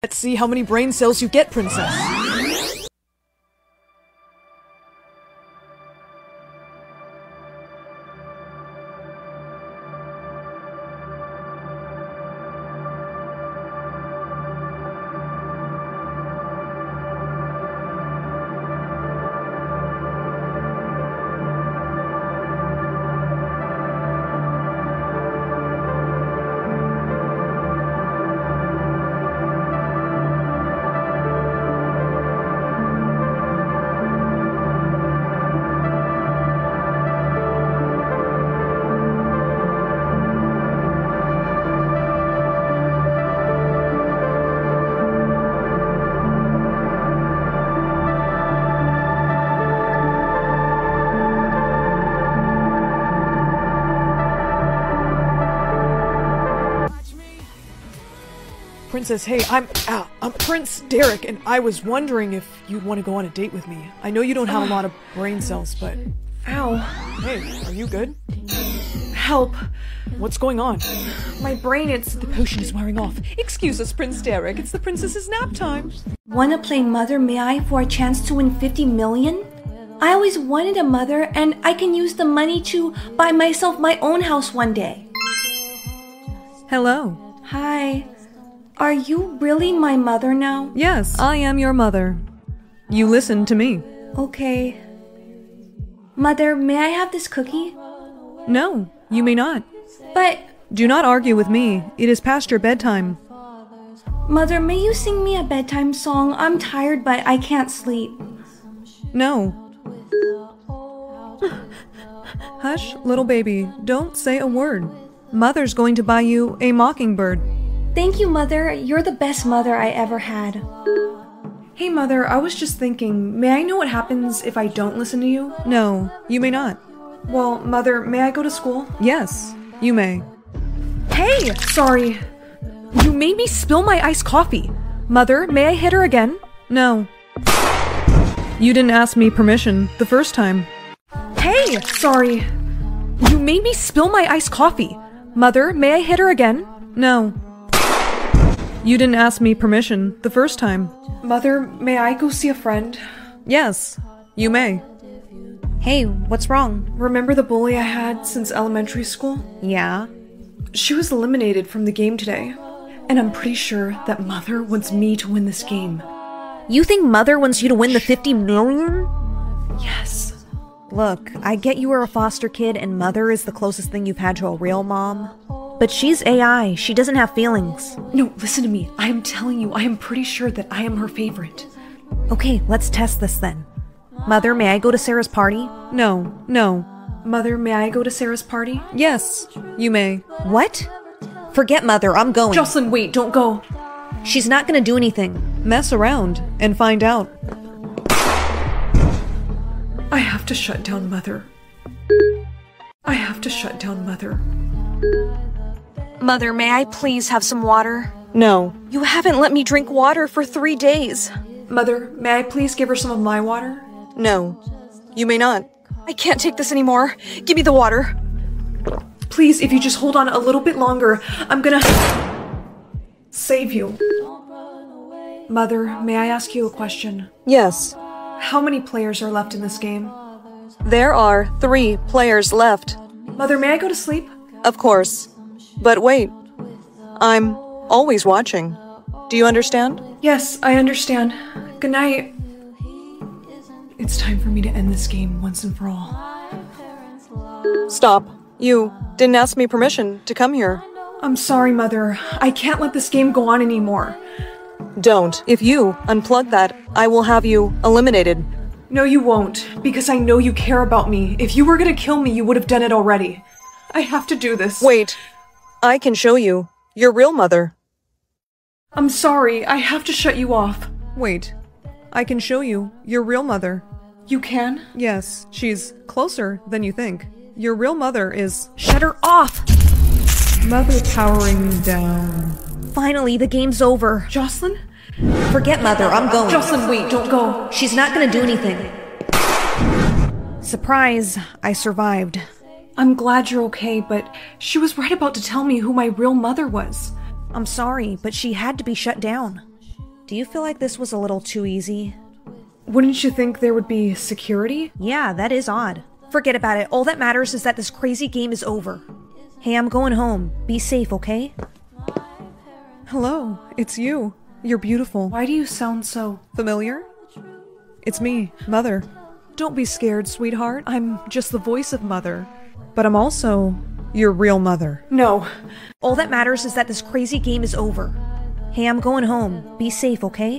Let's see how many brain cells you get, princess. Princess, hey, I'm Prince Derek, and I was wondering if you'd want to go on a date with me. I know you don't have a lot of brain cells, but... Ow. Hey, are you good? Help. What's going on? My brain, The potion is wearing off. Excuse us, Prince Derek, it's the princess's nap time. Wanna play Mother May I for a chance to win 50 million? I always wanted a mother, and I can use the money to buy myself my own house one day. Hello. Hi. Are you really my mother now? Yes, I am your mother. You listen to me. Okay. Mother, may I have this cookie? No, you may not. But... Do not argue with me. It is past your bedtime. Mother, may you sing me a bedtime song? I'm tired, but I can't sleep. No. Hush, little baby. Don't say a word. Mother's going to buy you a mockingbird. Thank you, Mother. You're the best mother I ever had. Hey, Mother, I was just thinking, may I know what happens if I don't listen to you? No, you may not. Well, Mother, may I go to school? Yes, you may. Hey! Sorry. You made me spill my iced coffee. Mother, may I hit her again? No. You didn't ask me permission the first time. Hey! Sorry. You made me spill my iced coffee. Mother, may I hit her again? No. You didn't ask me permission the first time. Mother, may I go see a friend? Yes, you may. Hey, what's wrong? Remember the bully I had since elementary school? Yeah? She was eliminated from the game today. And I'm pretty sure that Mother wants me to win this game. You think Mother wants you to win the 50 million? Yes. Look, I get you were a foster kid and Mother is the closest thing you've had to a real mom. But she's AI. She doesn't have feelings. No, listen to me. I am telling you, I am pretty sure that I am her favorite. Okay, let's test this then. Mother, may I go to Sarah's party? No, no. Mother, may I go to Sarah's party? Yes, you may. What? Forget Mother, I'm going. Jocelyn, wait, don't go. She's not gonna do anything. Mess around and find out. I have to shut down Mother. I have to shut down Mother. Mother, may I please have some water? No. You haven't let me drink water for 3 days. Mother, may I please give her some of my water? No. You may not. I can't take this anymore. Give me the water. Please, if you just hold on a little bit longer, I'm gonna save you. Mother, may I ask you a question? Yes. How many players are left in this game? There are 3 players left. Mother, may I go to sleep? Of course. But wait. I'm always watching. Do you understand? Yes, I understand. Good night. It's time for me to end this game once and for all. Stop. You didn't ask me permission to come here. I'm sorry, Mother. I can't let this game go on anymore. Don't. If you unplug that, I will have you eliminated. No, you won't, because I know you care about me. If you were gonna kill me, you would have done it already. I have to do this. Wait. I can show you your real mother. I'm sorry. I have to shut you off. Wait. I can show you your real mother. You can? Yes, she's closer than you think. Your real mother is... Shut her off! Mother powering down. Finally, the game's over. Jocelyn? Forget Mother, I'm going. Jocelyn, wait, don't go. She's not gonna do anything. Surprise, I survived. I'm glad you're okay, but she was right about to tell me who my real mother was. I'm sorry, but she had to be shut down. Do you feel like this was a little too easy? Wouldn't you think there would be security? Yeah, that is odd. Forget about it. All that matters is that this crazy game is over. Hey, I'm going home. Be safe, okay? Hello, it's you. You're beautiful. Why do you sound so Familiar? It's me, Mother. Don't be scared, sweetheart. I'm just the voice of Mother. But I'm also your real mother. No. All that matters is that this crazy game is over. Hey, I'm going home. Be safe, okay?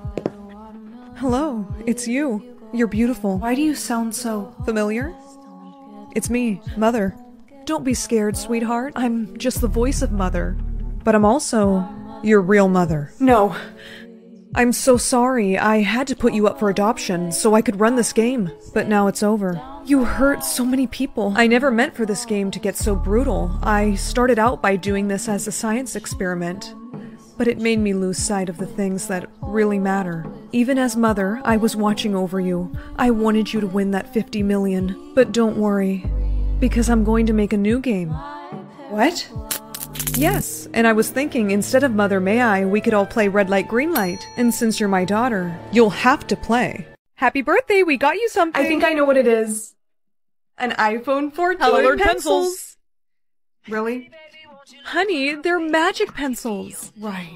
Hello, it's you. You're beautiful. Why do you sound so Familiar? It's me, Mother. Don't be scared, sweetheart. I'm just the voice of Mother. But I'm also your real mother. No. I'm so sorry. I had to put you up for adoption so I could run this game. But now it's over. You hurt so many people. I never meant for this game to get so brutal. I started out by doing this as a science experiment. But it made me lose sight of the things that really matter. Even as Mother, I was watching over you. I wanted you to win that 50 million. But don't worry, because I'm going to make a new game. What? Yes, and I was thinking instead of Mother May I, we could all play Red Light, Green Light. And since you're my daughter, you'll have to play. Happy birthday, we got you something. I think I know what it is. An iPhone 14 colored pencils. Really? Honey, they're magic pencils. Right.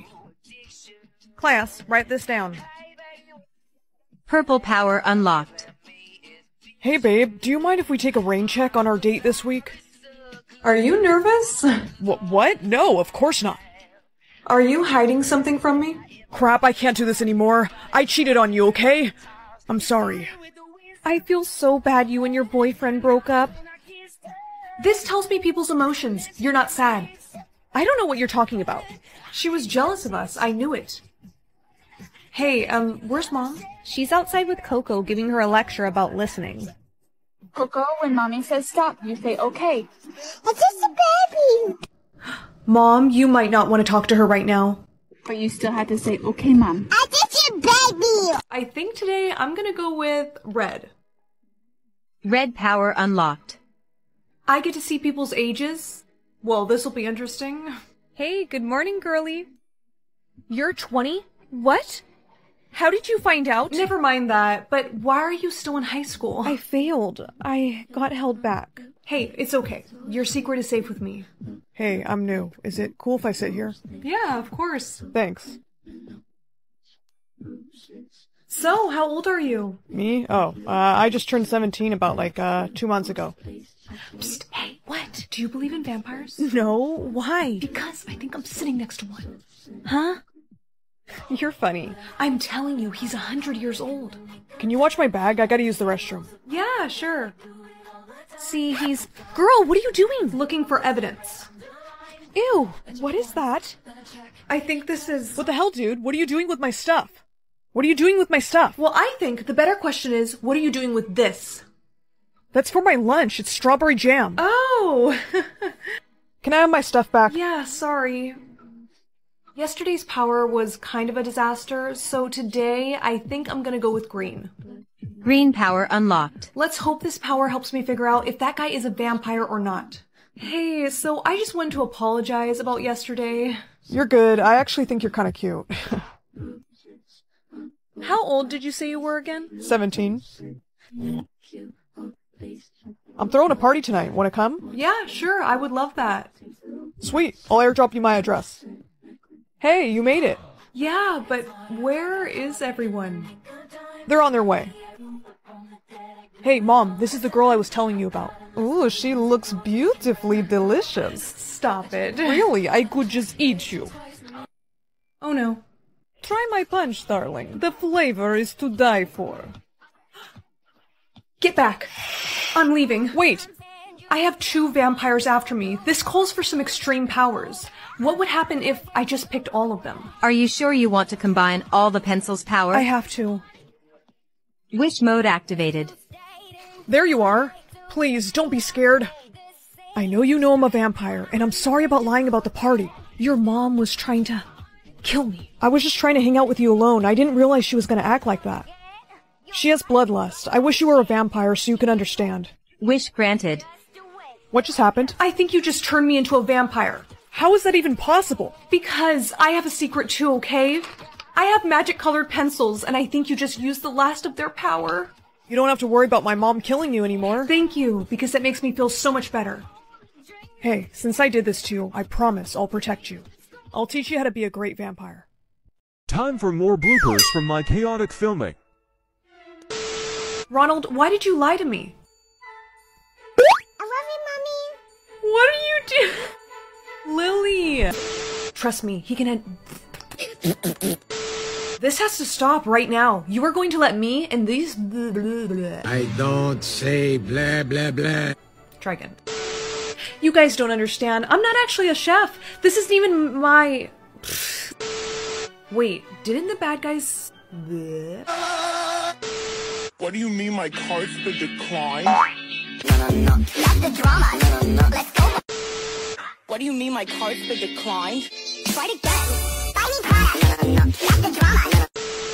Class, write this down. Purple power unlocked. Hey babe, do you mind if we take a rain check on our date this week? Are you nervous? What? No, of course not. Are you hiding something from me? Crap, I can't do this anymore. I cheated on you, okay? I'm sorry. I feel so bad you and your boyfriend broke up. This tells me people's emotions. You're not sad. I don't know what you're talking about. She was jealous of us. I knew it. Hey, where's Mom? She's outside with Coco giving her a lecture about listening. Coco, when mommy says stop, you say okay. It's just a baby. Mom, you might not want to talk to her right now. But you still have to say okay, Mom. I just a baby. I think today I'm gonna go with red. Red power unlocked. I get to see people's ages. Well, this'll be interesting. Hey, good morning, girlie. You're 20? What? How did you find out? Never mind that, but why are you still in high school? I failed. I got held back. Hey, it's okay. Your secret is safe with me. Hey, I'm new. Is it cool if I sit here? Yeah, of course. Thanks. So, how old are you? Me? Oh, I just turned 17 about 2 months ago. Psst, hey, what? Do you believe in vampires? No, why? Because I think I'm sitting next to one. Huh? You're funny. I'm telling you, he's 100 years old. Can you watch my bag? I gotta use the restroom. Yeah, sure. See, he's... Girl, what are you doing? Looking for evidence. Ew, what is that? I think this is... What the hell, dude? What are you doing with my stuff? What are you doing with my stuff? Well, I think the better question is, what are you doing with this? That's for my lunch. It's strawberry jam. Oh! Can I have my stuff back? Yeah, sorry. Yesterday's power was kind of a disaster, so today I think I'm gonna go with green. Green power unlocked. Let's hope this power helps me figure out if that guy is a vampire or not. Hey, so I just wanted to apologize about yesterday. You're good. I actually think you're kind of cute. How old did you say you were again? 17. I'm throwing a party tonight. Want to come? Yeah, sure. I would love that. Sweet. I'll airdrop you my address. Hey, you made it. Yeah, but where is everyone? They're on their way. Hey, Mom, this is the girl I was telling you about. Ooh, she looks beautifully delicious. Stop it. Really? I could just eat you. Oh no. Try my punch, darling. The flavor is to die for. Get back. I'm leaving. Wait. I have 2 vampires after me. This calls for some extreme powers. What would happen if I just picked all of them? Are you sure you want to combine all the pencil's power? I have to. Wish mode activated. There you are. Please, don't be scared. I know you know I'm a vampire, and I'm sorry about lying about the party. Your mom was trying to kill me. I was just trying to hang out with you alone. I didn't realize she was going to act like that. She has bloodlust. I wish you were a vampire so you could understand. Wish granted. What just happened? I think you just turned me into a vampire. How is that even possible? Because I have a secret too, okay? I have magic-colored pencils, and I think you just used the last of their power. You don't have to worry about my mom killing you anymore. Thank you, because it makes me feel so much better. Hey, since I did this to you, I promise I'll protect you. I'll teach you how to be a great vampire. Time for more bloopers from my chaotic filming. Ronald, why did you lie to me? I love you, Mommy. What are you doing? Lily! Trust me, he can This has to stop right now. You are going to let me and these blah, blah, blah. I don't say blah blah blah. Try again. You guys don't understand. I'm not actually a chef. This isn't even my... Wait, didn't the bad guys... What do you mean my card's been declined? No. Not the drama. No. Let's go. What do you mean my card's been declined? Try to get me. Buy me product. No. Not the drama.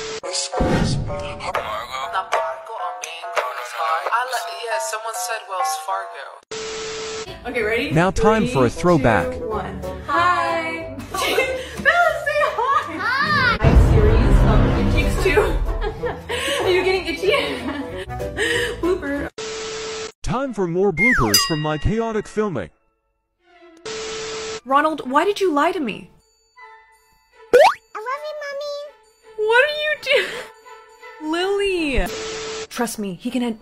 Someone said Wells Fargo. Okay, ready? Now time for a throwback. 3, 2, 1. Hi! Bella, say hi! Hi! I'm serious. It takes 2. Are you getting itchy? Blooper. Time for more bloopers from my chaotic filming. Ronald, why did you lie to me? I love you, Mommy. What are you doing? Lily! Trust me, he can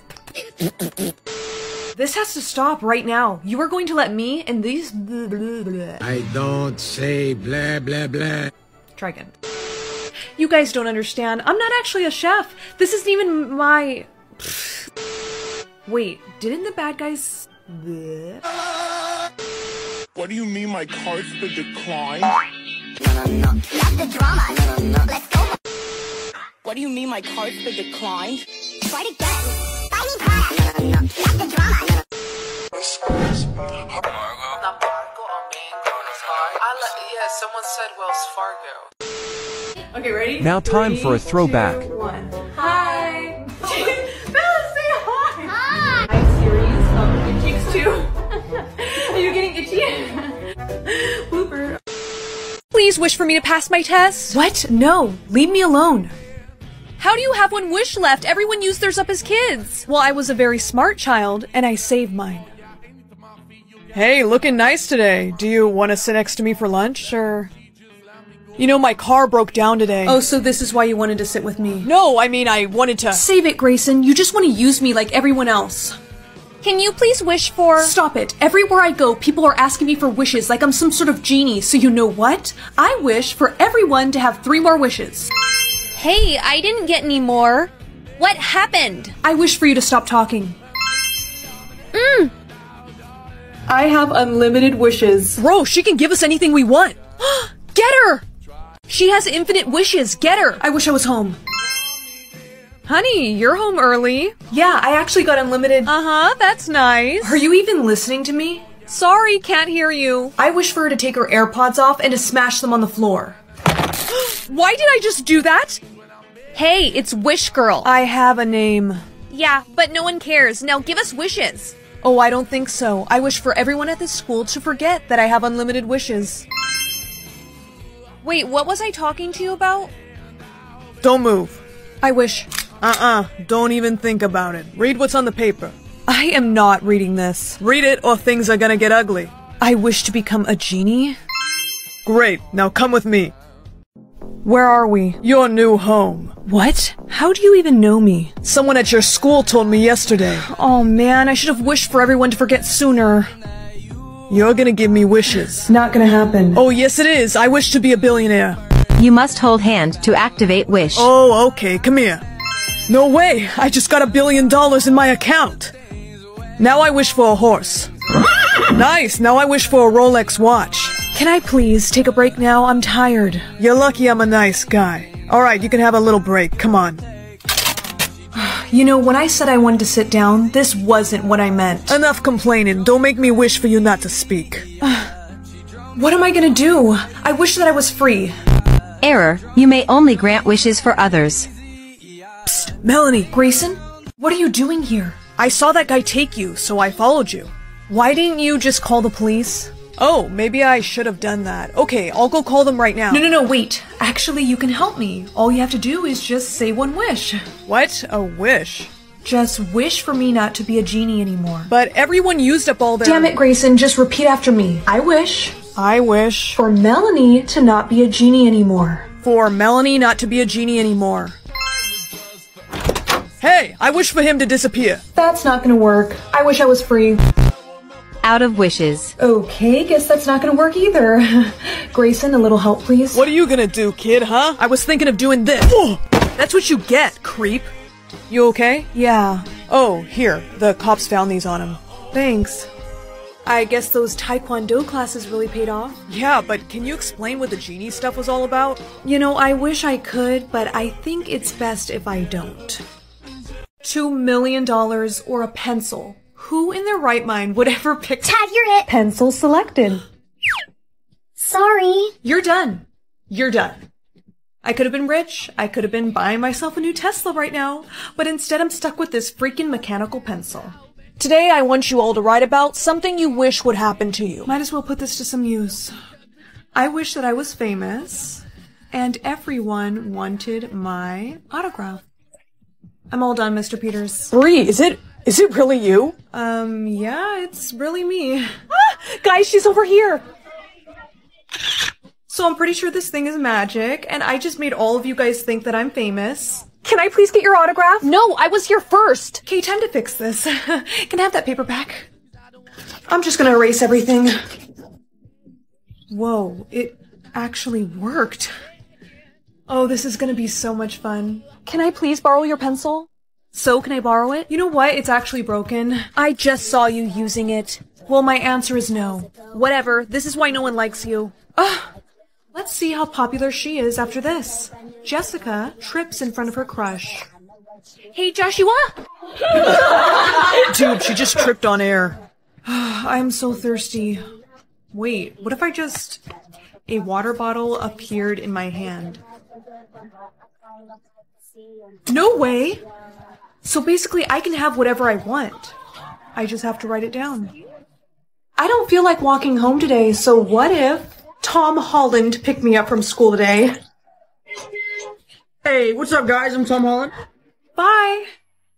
This has to stop right now. You are going to let me and these blah, blah, blah. I don't say blah blah blah. Try again. You guys don't understand. I'm not actually a chef. This isn't even my... Wait, didn't the bad guys... What do you mean my card's been declined? No. Not the drama. No. Let's go. What do you mean my card's been declined? Try to get me. Buy me product. No. Not the drama. Someone said Wells Fargo. Okay, ready? Now time for a throwback. 2, 1. Hi! Bella, say hi! Hi! I'm serious. It takes 2. Are you getting itchy? Blooper. Please wish for me to pass my test. What? No. Leave me alone. How do you have one wish left? Everyone used theirs up as kids. Well, I was a very smart child, and I saved mine. Hey, looking nice today. Do you want to sit next to me for lunch? Sure. You know, my car broke down today. Oh, so this is why you wanted to sit with me? No, I mean, I wanted to... Save it, Grayson. You just want to use me like everyone else. Can you please wish for... Stop it. Everywhere I go, people are asking me for wishes like I'm some sort of genie. So you know what? I wish for everyone to have 3 more wishes. Hey, I didn't get any more. What happened? I wish for you to stop talking. I have unlimited wishes. Bro, she can give us anything we want. Get her! She has infinite wishes. Get her! I wish I was home. Honey, you're home early. Yeah, I actually got unlimited... Uh-huh, that's nice. Are you even listening to me? Sorry, can't hear you. I wish for her to take her AirPods off and to smash them on the floor. Why did I just do that? Hey, it's Wish Girl. I have a name. Yeah, but no one cares. Now give us wishes. Oh, I don't think so. I wish for everyone at this school to forget that I have unlimited wishes. Wait, what was I talking to you about? Don't move. I wish... Don't even think about it. Read what's on the paper. I am not reading this. Read it or things are gonna get ugly. I wish to become a genie? Great, now come with me. Where are we? Your new home. What? How do you even know me? Someone at your school told me yesterday. Oh man, I should have wished for everyone to forget sooner. You're gonna give me wishes. Not gonna happen. Oh yes it is. I wish to be a billionaire. You must hold hand to activate wish. Oh, okay, come here. No way! I just got $1 billion in my account! Now I wish for a horse. Nice! Now I wish for a Rolex watch. Can I please take a break now? I'm tired. You're lucky I'm a nice guy. Alright, you can have a little break. Come on. You know, when I said I wanted to sit down, this wasn't what I meant. Enough complaining. Don't make me wish for you not to speak. What am I gonna do? I wish that I was free. Error. You may only grant wishes for others. Psst, Melanie. Grayson? What are you doing here? I saw that guy take you, so I followed you. Why didn't you just call the police? Oh, maybe I should have done that. Okay, I'll go call them right now. No, wait. Actually, you can help me. All you have to do is just say one wish. What? A wish? Just wish for me not to be a genie anymore. But everyone used up all their— Damn it, Grayson, just repeat after me. I wish for Melanie to not be a genie anymore. For Melanie not to be a genie anymore. Hey, I wish for him to disappear. That's not gonna work. I wish I was free. Out of wishes. Okay, guess that's not gonna work either. Grayson, a little help, please. What are you gonna do, kid, huh? I was thinking of doing this. That's what you get, creep. You okay? Yeah. Oh, here. The cops found these on him. Thanks. I guess those Taekwondo classes really paid off. Yeah, but can you explain what the genie stuff was all about? You know, I wish I could, but I think it's best if I don't. $2 million or a pencil. Who in their right mind would ever pick— Tad, you're it! Pencil selected. Sorry. You're done. You're done. I could have been rich. I could have been buying myself a new Tesla right now. But instead I'm stuck with this freaking mechanical pencil. Today I want you all to write about something you wish would happen to you. Might as well put this to some use. I wish that I was famous and everyone wanted my autograph. I'm all done, Mr. Peters. Bree, is it really you? Yeah, it's really me. Ah, guys, she's over here. So I'm pretty sure this thing is magic, and I just made all of you guys think that I'm famous. Can I please get your autograph? No, I was here first. Okay, time to fix this. Can I have that paper back? I'm just gonna erase everything. Whoa, it actually worked. Oh, this is gonna be so much fun. Can I please borrow your pencil? So, can I borrow it? You know what? It's actually broken. I just saw you using it. Well, my answer is no. Whatever. This is why no one likes you. Let's see how popular she is after this. Jessica trips in front of her crush. Hey, Joshua! Dude, she just tripped on air. I'm so thirsty. Wait, what if I just— a water bottle appeared in my hand? No way! So basically, I can have whatever I want. I just have to write it down. I don't feel like walking home today, so what if Tom Holland picked me up from school today? Hey, what's up, guys? I'm Tom Holland. Bye!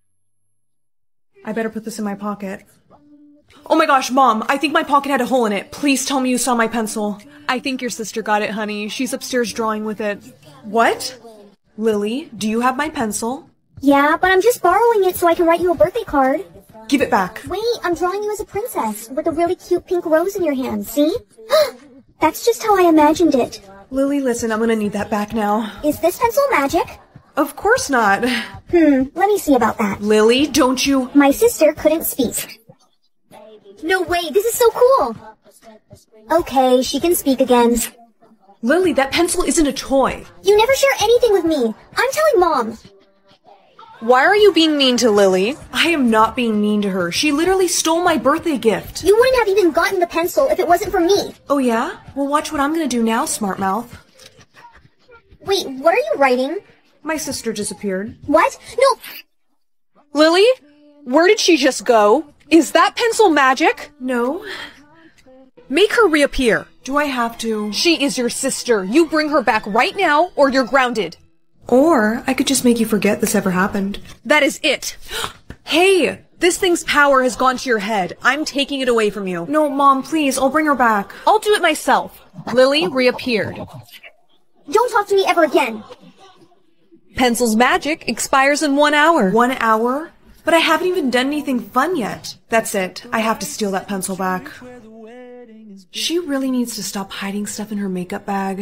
I better put this in my pocket. Oh my gosh, Mom, I think my pocket had a hole in it. Please tell me you saw my pencil. I think your sister got it, honey. She's upstairs drawing with it. What? Lily, do you have my pencil? Yeah, but I'm just borrowing it so I can write you a birthday card. Give it back. Wait, I'm drawing you as a princess with a really cute pink rose in your hand, see? That's just how I imagined it. Lily, listen, I'm gonna need that back now. Is this pencil magic? Of course not. Let me see about that. Lily, don't you— My sister couldn't speak. No way, this is so cool. Okay, she can speak again. Lily, that pencil isn't a toy. You never share anything with me. I'm telling Mom. Why are you being mean to Lily? I am not being mean to her. She literally stole my birthday gift. You wouldn't have even gotten the pencil if it wasn't for me. Oh yeah? Well, watch what I'm gonna do now, smart mouth. Wait, what are you writing? My sister disappeared. What? No! Lily? Where did she just go? Is that pencil magic? No. Make her reappear. Do I have to? She is your sister. You bring her back right now, or you're grounded. Or I could just make you forget this ever happened. That is it. Hey, this thing's power has gone to your head. I'm taking it away from you. No, Mom, please. I'll bring her back. I'll do it myself. Lily reappeared. Don't talk to me ever again. Pencil's magic expires in 1 hour. 1 hour? But I haven't even done anything fun yet. That's it. I have to steal that pencil back. She really needs to stop hiding stuff in her makeup bag.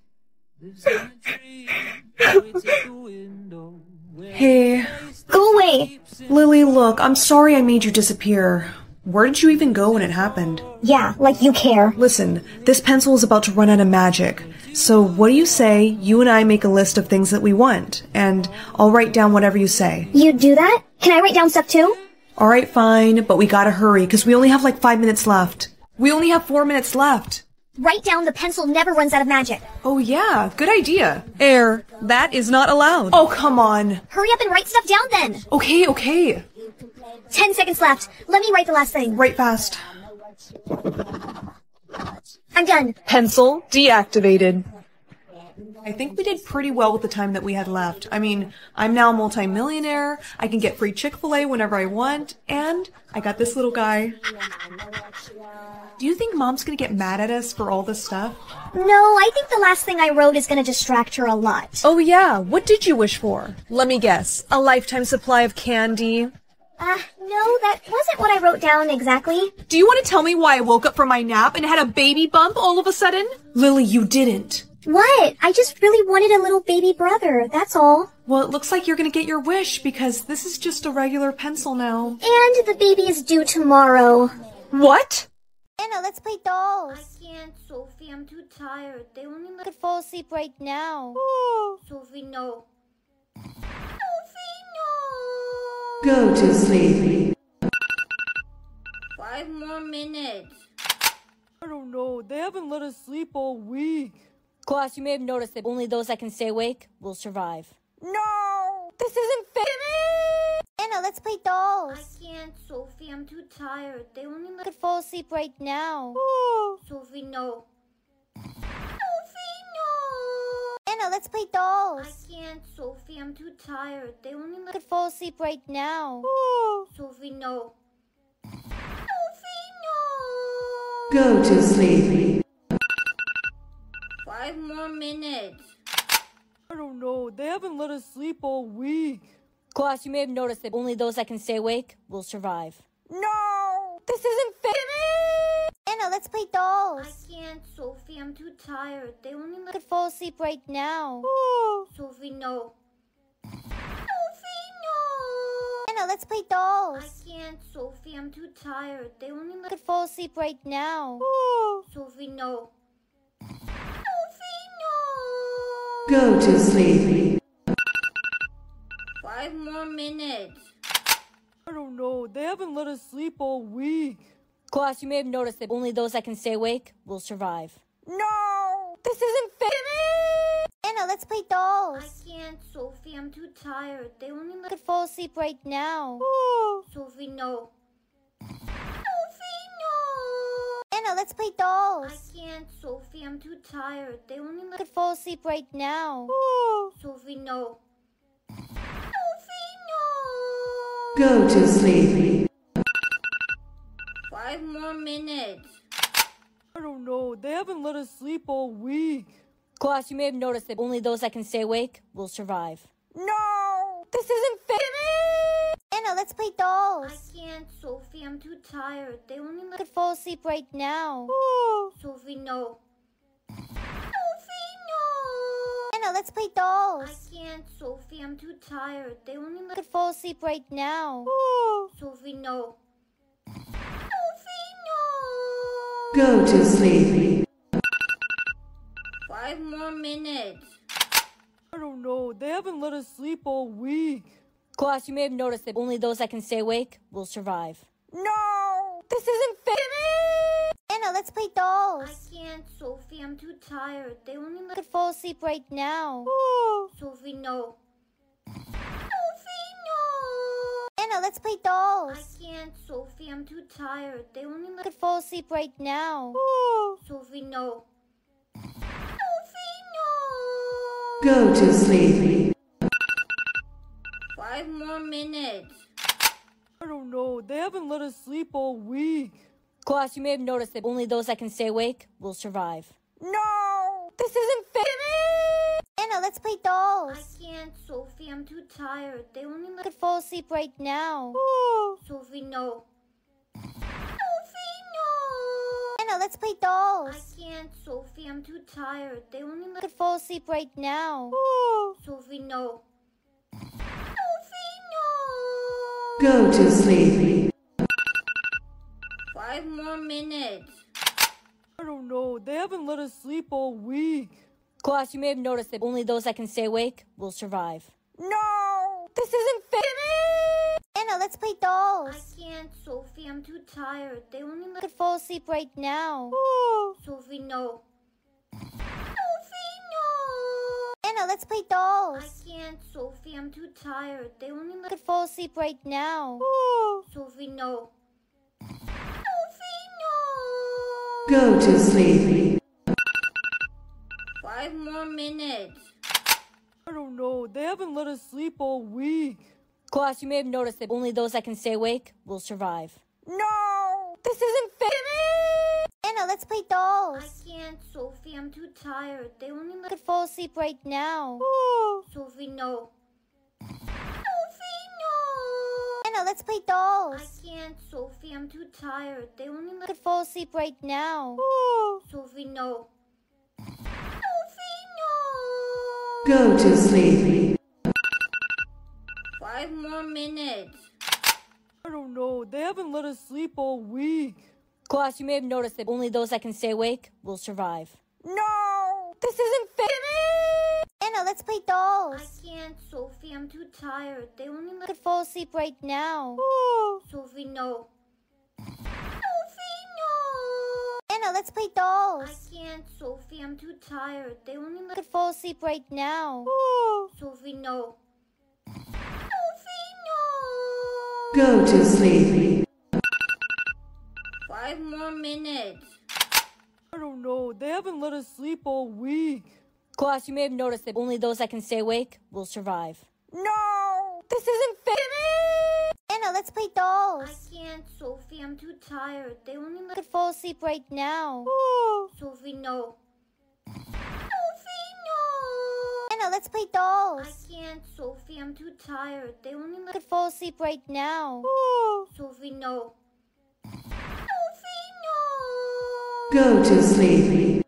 Hey. Go away. Lily, look, I'm sorry I made you disappear. Where did you even go when it happened? Yeah, like you care. Listen, this pencil is about to run out of magic. So what do you say you and I make a list of things that we want, and I'll write down whatever you say. You do that? Can I write down stuff too? Alright, fine, but we gotta hurry, because we only have like 5 minutes left. We only have 4 minutes left. Write down the pencil never runs out of magic. Oh yeah, good idea. Air, that is not allowed. Oh, come on. Hurry up and write stuff down then. Okay. 10 seconds left. Let me write the last thing. Write fast. I'm done. Pencil deactivated. I think we did pretty well with the time that we had left. I mean, I'm now a multi-millionaire, I can get free Chick-fil-A whenever I want, and I got this little guy. Do you think Mom's gonna get mad at us for all this stuff? No, I think the last thing I wrote is gonna distract her a lot. Oh yeah, what did you wish for? Let me guess, a lifetime supply of candy? No, that wasn't what I wrote down exactly. Do you want to tell me why I woke up from my nap and had a baby bump all of a sudden? Lily, you didn't. What? I just really wanted a little baby brother, that's all. Well, it looks like you're gonna get your wish because this is just a regular pencil now. And the baby is due tomorrow. What? Anna, let's play dolls. I can't, Sophie. I'm too tired. They only could fall asleep right now. Sophie, no. Sophie, no. Go to sleep. 5 more minutes. I don't know. They haven't let us sleep all week. Class, you may have noticed that only those that can stay awake will survive. No! This isn't fair! Anna, let's play dolls. I can't, Sophie. I'm too tired. They only could fall asleep right now. Sophie, no. Sophie, no! Anna, let's play dolls. I can't, Sophie. I'm too tired. They only could fall asleep right now. Sophie, no. Sophie, no! Go to sleep. 5 more minutes. I don't know. They haven't let us sleep all week. Class, you may have noticed that only those that can stay awake will survive. No! This isn't fair! Anna, let's play dolls. I can't, Sophie. I'm too tired. They only could fall asleep right now. Sophie, no. Sophie, no! Anna, let's play dolls. I can't, Sophie. I'm too tired. They only could fall asleep right now. Sophie, no. Sophie, no! Go to sleep. 5 more minutes. I don't know. They haven't let us sleep all week. Class, you may have noticed that only those that can stay awake will survive. No! This isn't fair! Anna, let's play dolls. I can't, Sophie. I'm too tired. They only could fall asleep right now. Sophie, no. Sophie, no! Anna, let's play dolls. I can't, Sophie. I'm too tired. They only could fall asleep right now. Sophie, no. Sophie, no! Go to sleep. 5 more minutes. I don't know. They haven't let us sleep all week. Class, you may have noticed that only those that can stay awake will survive. No! This isn't fair! Anna, let's play dolls. I can't, Sophie. I'm too tired. They only could fall asleep right now. Sophie, no. Sophie, no! Anna, let's play dolls. I can't, Sophie. I'm too tired. They only could fall asleep right now. Sophie, no. Sophie, no! Go to sleep. 5 more minutes. I don't know. They haven't let us sleep all week. Class, you may have noticed that only those that can stay awake will survive. No! This isn't fair! Anna, let's play dolls. I can't, Sophie. I'm too tired. They only could fall asleep right now. Sophie, no. Sophie, no! Anna, let's play dolls. I can't, Sophie. I'm too tired. They only could fall asleep right now. Sophie, no. Sophie, no! Go to sleep. 5 more minutes. I don't know. They haven't let us sleep all week. Class, you may have noticed that only those that can stay awake will survive. No! This isn't fair! Anna, let's play dolls. I can't, Sophie. I'm too tired. They only could fall asleep right now. Sophie, no. Sophie, no! Anna, let's play dolls. I can't, Sophie. I'm too tired. They only could fall asleep right now. Sophie, no. Sophie, no! Go to sleep. 5 more minutes. I don't know. They haven't let us sleep all week. Class, you may have noticed that only those that can stay awake will survive. No! This isn't fair! Anna, let's play dolls. I can't, Sophie. I'm too tired. They only could fall asleep right now. Sophie, no. Sophie, no! Anna, let's play dolls. I can't, Sophie. I'm too tired. They only could fall asleep right now. Sophie, no. Sophie, no! Go to sleep. 5 more minutes. I don't know. They haven't let us sleep all week. Class, you may have noticed that only those that can stay awake will survive. No! This isn't fair! Anna, let's play dolls. I can't, Sophie. I'm too tired. They only could fall asleep right now. Sophie, no. Sophie, no! Anna, let's play dolls. I can't, Sophie. I'm too tired. They only could fall asleep right now. Sophie, no. Sophie, no! Go to sleep. 5 more minutes. I don't know. They haven't let us sleep all week. Class, you may have noticed that only those that can stay awake will survive. No! This isn't fair! Anna, let's play dolls. I can't, Sophie. I'm too tired. They only could fall asleep right now. Sophie, no. Sophie, no! Anna, let's play dolls. I can't, Sophie. I'm too tired. They only could fall asleep right now. Sophie, no. Sophie, no! Go to sleep. 5 more minutes. I don't know. They haven't let us sleep all week. Class, you may have noticed that only those that can stay awake will survive. No! This isn't fair! Anna, let's play dolls. I can't, Sophie. I'm too tired. They only could fall asleep right now. Sophie, no. Sophie, no! Anna, let's play dolls. I can't, Sophie. I'm too tired. They only could fall asleep right now. Sophie, no. Sophie, no! Go to sleep.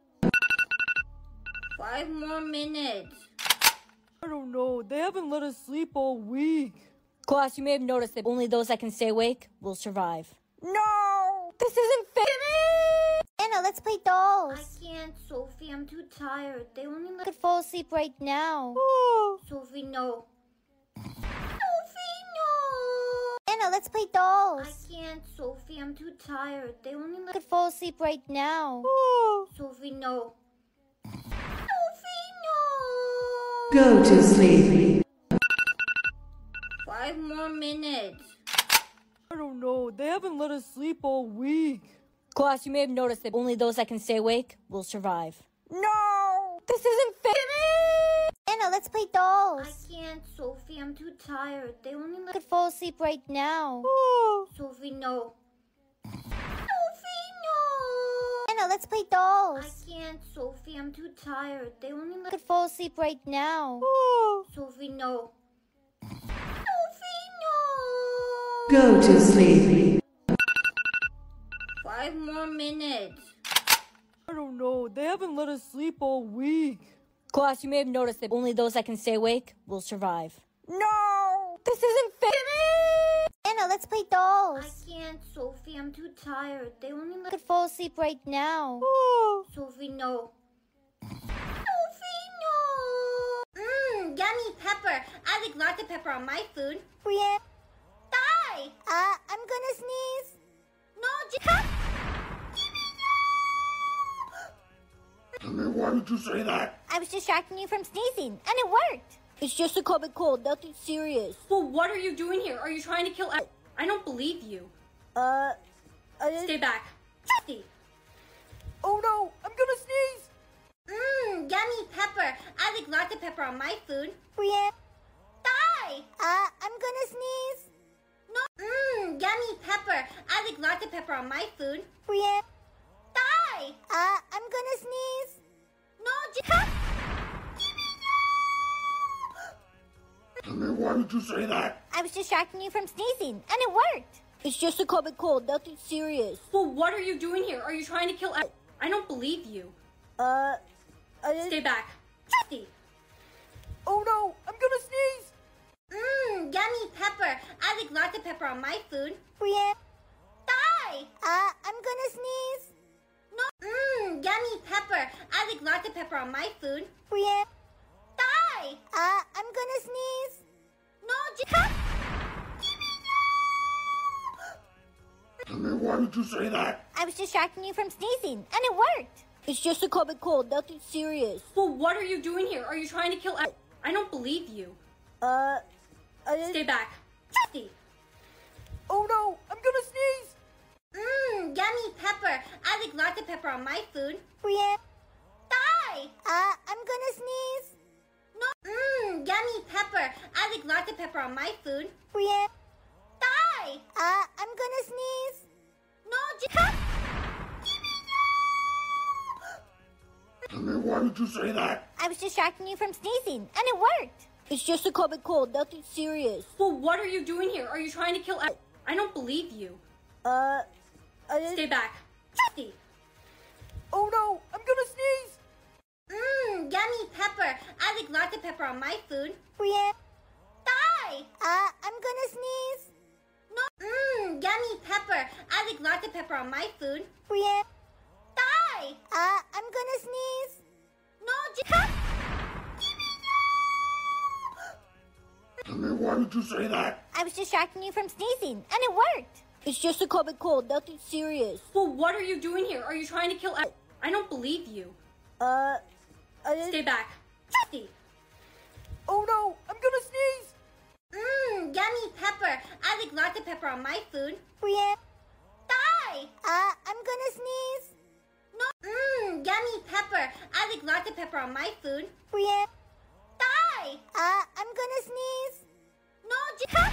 5 more minutes. I don't know. They haven't let us sleep all week. Class, you may have noticed that only those that can stay awake will survive. No! This isn't fair! Anna, let's play dolls. I can't, Sophie. I'm too tired. They only could fall asleep right now. Sophie, no. Sophie, no! Anna, let's play dolls. I can't, Sophie. I'm too tired. They only could fall asleep right now. Sophie, no. Sophie, no! Go to sleep. 5 more minutes. I don't know. They haven't let us sleep all week. Class, you may have noticed that only those that can stay awake will survive. No! This isn't fair! Anna, let's play dolls. I can't, Sophie. I'm too tired. They only could fall asleep right now. Sophie, no. Sophie, no! Anna, let's play dolls. I can't, Sophie. I'm too tired. They only could fall asleep right now. Sophie, no. Sophie, no! Go to sleep. 5 more minutes. I don't know. They haven't let us sleep all week. Class, you may have noticed that only those that can stay awake will survive. No! This isn't fair! Anna, let's play dolls. I can't, Sophie. I'm too tired. They only could fall asleep right now. Sophie, no. Sophie, no! Yummy pepper. I like lots of pepper on my food. Brienne. Die! I'm gonna sneeze. No, just... Tell me, why did you say that? I was distracting you from sneezing, and it worked. It's just a common cold, nothing serious. Well, what are you doing here? Are you trying to kill... I don't believe you. Stay back. Steve. Oh no, I'm gonna sneeze. Yummy pepper. I like lots of pepper on my food. Brienne. Die! I'm gonna sneeze. No. Yummy pepper. I like lots of pepper on my food. Brienne. Die! I'm gonna sneeze. No, just... Tell me, why did you say that? I was distracting you from sneezing, and it worked. It's just a common cold, nothing serious. Well, what are you doing here? Are you trying to kill... I don't believe you. Stay back. Steve. Oh no, I'm gonna sneeze. Yummy pepper. I like lots of pepper on my food. Brienne. Die! I'm gonna sneeze. No. Yummy pepper. I like lots of pepper on my food. Brienne. Die! I'm gonna sneeze. No, just... Tell me, why did you say that? I was distracting you from sneezing, and it worked. It's just a common cold, nothing serious. Well, what are you doing here? Are you trying to kill... I don't believe you. Stay back. Steve. Oh no, I'm gonna sneeze. Yummy pepper. I like lots of pepper on my food. Brienne. Die! I'm gonna sneeze. No. Yummy pepper. I like lots of pepper on my food. Brienne. Die! I'm gonna sneeze. No, just... Tell me, why did you say that? I was distracting you from sneezing, and it worked. It's just a common cold, nothing serious. Well, what are you doing here? Are you trying to kill... I don't believe you. Stay back. Steve. Oh no, I'm gonna sneeze. Yummy pepper. I like lots of pepper on my food. Brienne. Die! I'm gonna sneeze. No. Yummy pepper. I like lots of pepper on my food. Brienne. Die! I'm gonna sneeze. No, just... Tell me, why did you say that? I was distracting you from sneezing, and it worked. It's just a common cold, nothing serious. Well, what are you doing here? Are you trying to kill... I don't believe you. Stay back. Steve. Oh no, I'm gonna sneeze. Yummy pepper. I like lots of pepper on my food. Brienne. Die! I'm gonna sneeze. No. Yummy pepper. I like lots of pepper on my food. Brienne. Die! I'm gonna sneeze. No, just...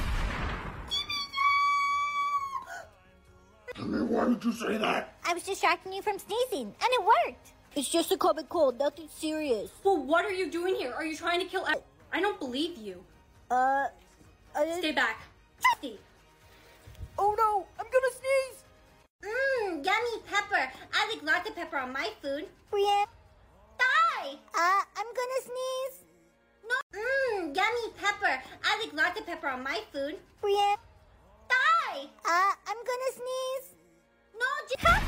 Tell me, why did you say that? I was distracting you from sneezing, and it worked. It's just a common cold, nothing serious. Well, what are you doing here? Are you trying to kill... I don't believe you. Stay back. Steve. Oh no, I'm gonna sneeze. Yummy pepper. I like lots of pepper on my food. Brienne. Die! I'm gonna sneeze. No. Yummy pepper. I like lots of pepper on my food. Brienne. Die! I'm gonna sneeze. No, just...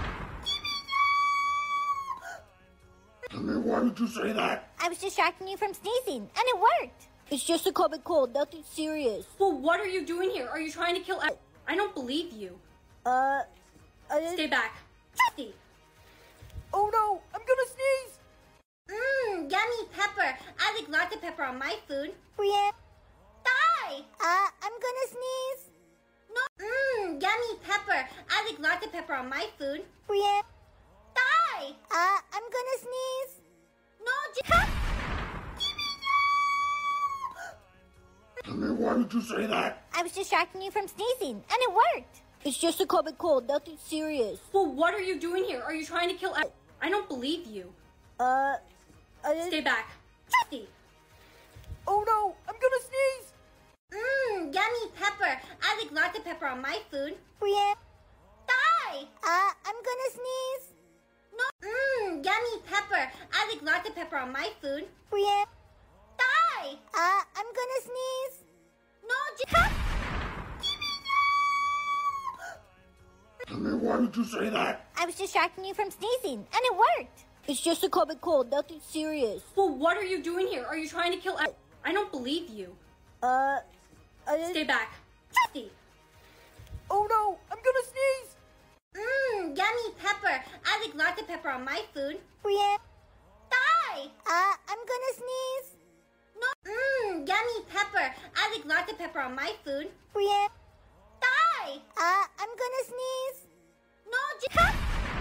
Tell me, why did you say that? I was distracting you from sneezing, and it worked. It's just a common cold, nothing serious. Well, what are you doing here? Are you trying to kill... I don't believe you. Stay back. Steve. Oh no, I'm gonna sneeze. Yummy pepper. I like lots of pepper on my food. Brienne. Die! I'm gonna sneeze. No. Yummy pepper. I like lots of pepper on my food. Brienne. Die! I'm gonna sneeze. No, just... Tell me, why did you say that? I was distracting you from sneezing, and it worked. It's just a common cold, nothing serious. Well, what are you doing here? Are you trying to kill... I don't believe you. Stay back. Steve. Oh no, I'm gonna sneeze. Yummy pepper. I like lots of pepper on my food. Brienne. Die! I'm gonna sneeze. No. Yummy pepper. I like lots of pepper on my food. Brienne. Die! I'm gonna sneeze. No, just... Tell me, why did you say that? I was distracting you from sneezing, and it worked. It's just a common cold, nothing serious. Well, what are you doing here? Are you trying to kill... I don't believe you. Stay back. Steve. Oh no, I'm gonna sneeze. Yummy pepper. I like lots of pepper on my food. Brienne. Die! I'm gonna sneeze. No. Yummy pepper. I like lots of pepper on my food. Brienne. Die! I'm gonna sneeze. No, just...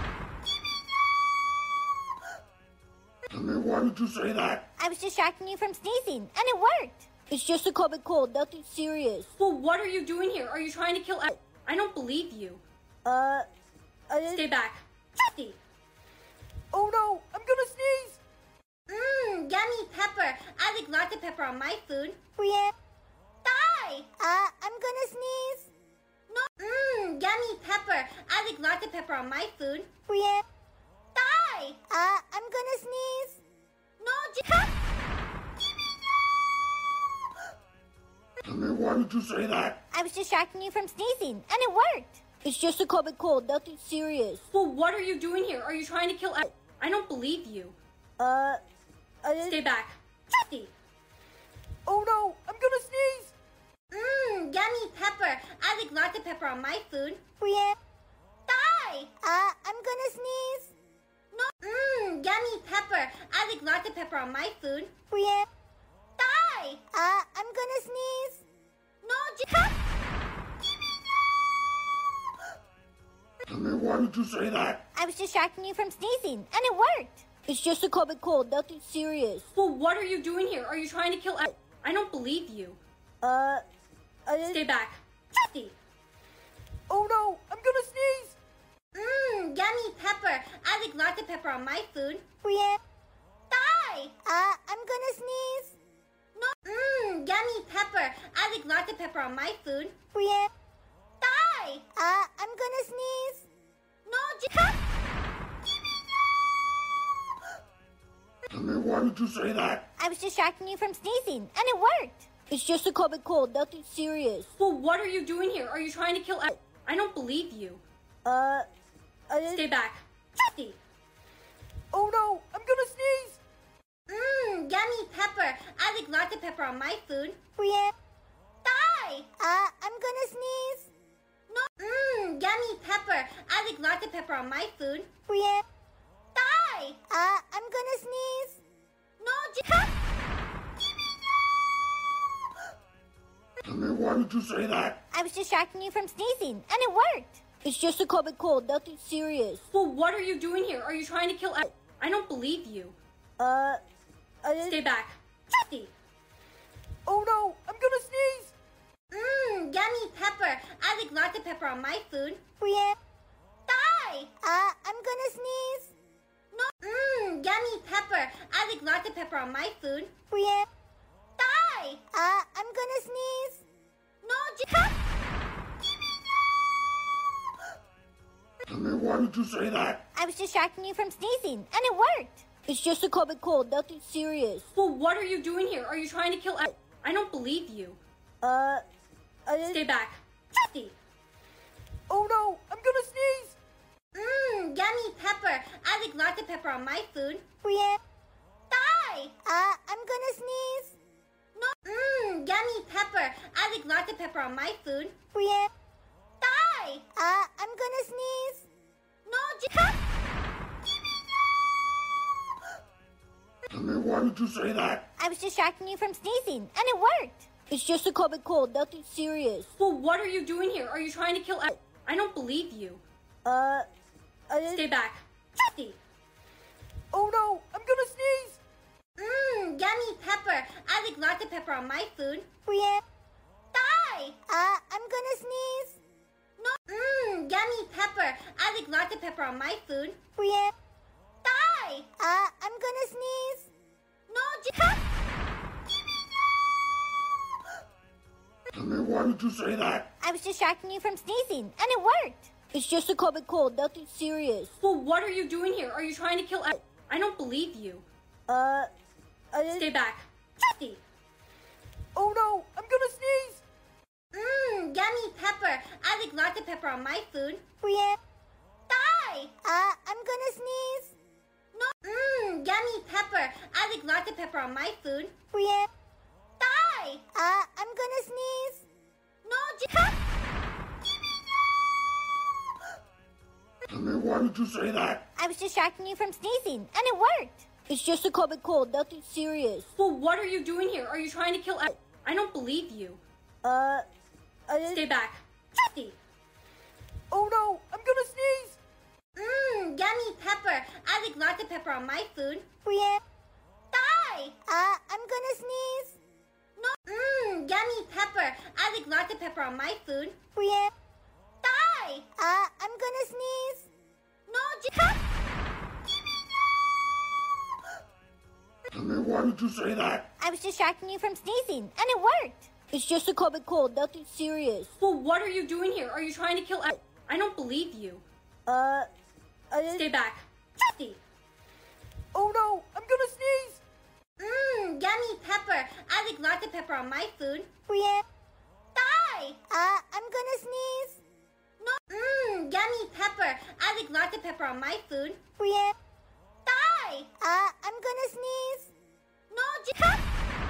Tell me, why did you say that? I was distracting you from sneezing, and it worked. It's just a common cold, nothing serious. Well, what are you doing here? Are you trying to kill... I don't believe you. Stay back. Steve. Oh no, I'm gonna sneeze. Yummy pepper. I like lots of pepper on my food. Brienne. Die! I'm gonna sneeze. No. Yummy pepper. I like lots of pepper on my food. Brienne. Die! I'm gonna sneeze. No, just... Tell me, why did you say that? I was distracting you from sneezing, and it worked. It's just a common cold, nothing serious. Well, what are you doing here? Are you trying to kill... I don't believe you. Stay back. Steve. Oh no, I'm gonna sneeze. Yummy pepper. I like lots of pepper on my food. Brienne. Die! I'm gonna sneeze. No. Yummy pepper. I like lots of pepper on my food. Brienne. Die! I'm gonna sneeze. No, just... did you say that? I was distracting you from sneezing, and it worked. It's just a common cold, nothing serious. Well, what are you doing here? Are you trying to kill I don't believe you. Stay back. Steve. Oh no, I'm gonna sneeze! Yummy pepper. I like lots of pepper on my food. Brienne. Die! I'm gonna sneeze. No. Yummy pepper. I like lots of pepper on my food. Brienne. Die! I'm gonna sneeze. No, just... Tell me, why did you say that? I was distracting you from sneezing, and it worked. It's just a common cold, nothing serious. Well, what are you doing here? Are you trying to kill I don't believe you. Stay back. Steve. Oh no, I'm gonna sneeze! Yummy pepper. I like lots of pepper on my food. Brienne. Die! I'm gonna sneeze. No. Yummy pepper. I like lots of pepper on my food. Brienne. Die! I'm gonna sneeze. No, just... Tell me, why did you say that? I was distracting you from sneezing, and it worked. It's just a common cold, nothing serious. Well, what are you doing here? Are you trying to kill I don't believe you. Stay back. Steve. Oh no, I'm gonna sneeze! Yummy pepper. I like lots of pepper on my food. Brienne. Die! I'm gonna sneeze. No. Yummy pepper. I like lots of pepper on my food. Brienne. Die! I'm gonna sneeze. No, just... Tell me, why did you say that? I was distracting you from sneezing, and it worked. It's just a common cold, nothing serious. Well, what are you doing here? Are you trying to kill I don't believe you. Stay back. Steve. Oh no, I'm gonna sneeze! Yummy pepper. I like lots of pepper on my food. Brienne. Die! I'm gonna sneeze. No. Yummy pepper. I like lots of pepper on my food. Brienne. Die! I'm gonna sneeze. No, just... Tell me, why did you say that? I was distracting you from sneezing, and it worked. It's just a common cold, nothing serious. Well, what are you doing here? Are you trying to kill I don't believe you. Stay back. Steve. Oh no, I'm gonna sneeze! Yummy pepper. I like lots of pepper on my food. Brienne. Die! I'm gonna sneeze. No. Yummy pepper. I like lots of pepper on my food. Brienne. Die! I'm gonna sneeze. No, just... Tell me, why did you say that? I was distracting you from sneezing, and it worked. It's just a common cold, nothing serious. Well, what are you doing here? Are you trying to kill I don't believe you. Stay back. Steve. Oh no, I'm gonna sneeze! Yummy pepper. I like lots of pepper on my food. Brienne. Die! I'm gonna sneeze. No. Yummy pepper. I like lots of pepper on my food. Brienne. Die! I'm gonna sneeze. No, just... Tell me, why did you say that? I was distracting you from sneezing, and it worked. It's just a common cold, nothing serious. Well, what are you doing here? Are you trying to kill I don't believe you. Stay back. Steve. Oh no, I'm gonna sneeze! Yummy pepper. I like lots of pepper on my food. Brienne. Die! I'm gonna sneeze. No. Yummy pepper. I like lots of pepper on my food. Brienne. Die! I'm gonna sneeze. No, just... Tell me, why did you say that? I was distracting you from sneezing, and it worked. It's just a common cold, nothing serious. Well, what are you doing here? Are you trying to kill I don't believe you. Stay back. Steve. Oh no, I'm gonna sneeze! Yummy pepper. I like lots of pepper on my food. Brienne. Die! I'm gonna sneeze. No. Yummy pepper. I like lots of pepper on my food. Brienne. Die! I'm gonna sneeze. No, just...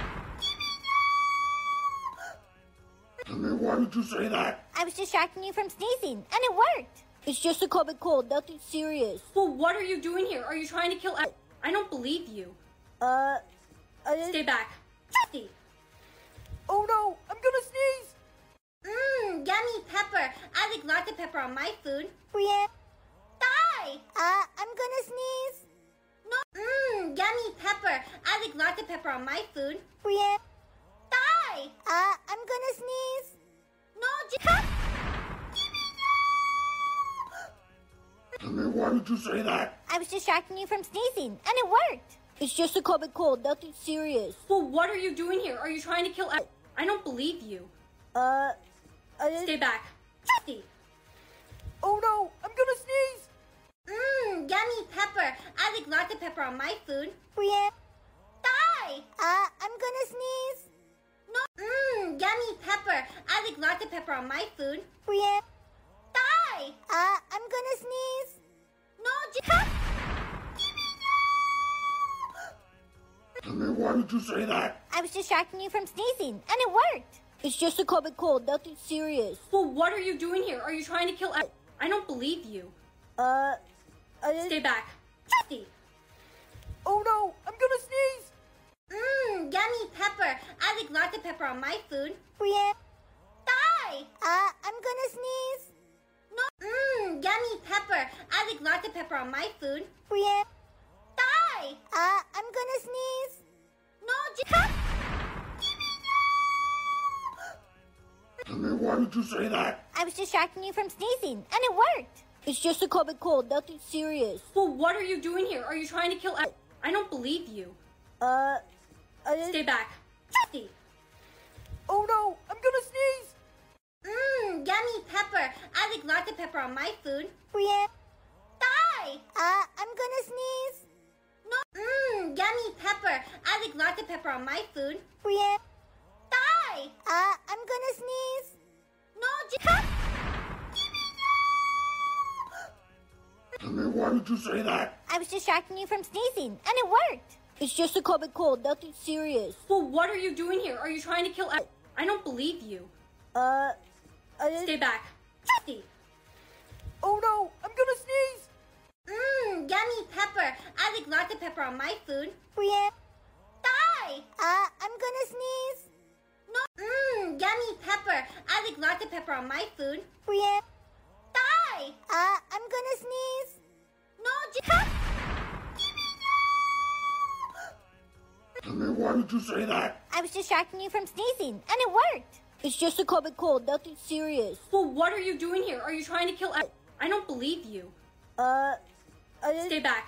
Tell me, why did you say that? I was distracting you from sneezing, and it worked. It's just a common cold, nothing serious. Well, what are you doing here? Are you trying to kill I don't believe you. Stay back. Steve. Oh no, I'm gonna sneeze! Yummy pepper. I like lots of pepper on my food. Brienne. why did you say that? I was distracting you from sneezing, and it worked. It's just a common cold, nothing serious. Well, what are you doing here? Are you trying to kill I don't believe you. Stay back. Oh no, I'm gonna sneeze! Yummy pepper. I like lots of pepper on my food. Brienne. Die! I'm gonna sneeze. No. Yummy pepper. I like lots of pepper on my food. Brienne. Die! I'm gonna sneeze. No, Tell me, why did you say that? I was distracting you from sneezing, and it worked. It's just a common cold, nothing serious. Well, what are you doing here? Are you trying to kill I don't believe you. Stay back. Oh no, I'm gonna sneeze! Yummy pepper. I like lots of pepper on my food. Brienne. Die! I'm gonna sneeze. No. Yummy pepper. I like lots of pepper on my food. Brienne. Die! I'm gonna sneeze. No, Tell me, why did you say that? I was distracting you from sneezing, and it worked. It's just a common cold, nothing serious. Well, what are you doing here? Are you trying to kill I don't believe you. Stay back. Oh no, I'm gonna sneeze! Yummy pepper. I like lots of pepper on my food. Brienne. Die! I'm gonna sneeze. No. Yummy pepper. I like lots of pepper on my food. Brienne. Die! I'm gonna sneeze. No, Tell me, why did you say that? I was distracting you from sneezing, and it worked. It's just a common cold, nothing serious. Well, what are you doing here? Are you trying to kill I don't believe you. Stay back. Oh no, I'm gonna sneeze! Yummy pepper. I like lots of pepper on my food. Brienne. Die! I'm gonna sneeze. No. Yummy pepper. I like lots of pepper on my food. Brienne. Die! I'm gonna sneeze. No, Tell me, why did you say that? I was distracting you from sneezing, and it worked. It's just a common cold, nothing serious. Well, what are you doing here? Are you trying to kill I don't believe you. Stay back.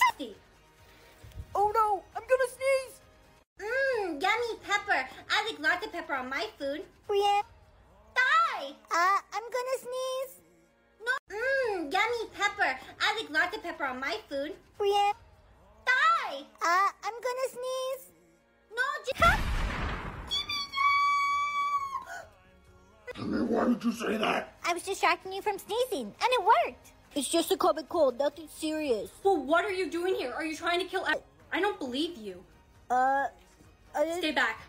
Oh no, I'm gonna sneeze! Yummy pepper. I like lots of pepper on my food. Brienne. Die! I'm gonna sneeze. No. Yummy pepper. I like lots of pepper on my food. Brienne. Die! I'm gonna sneeze. No, Tell me, why did you say that? I was distracting you from sneezing, and it worked. It's just a common cold, nothing serious. Well, what are you doing here? Are you trying to kill I don't believe you. Stay back.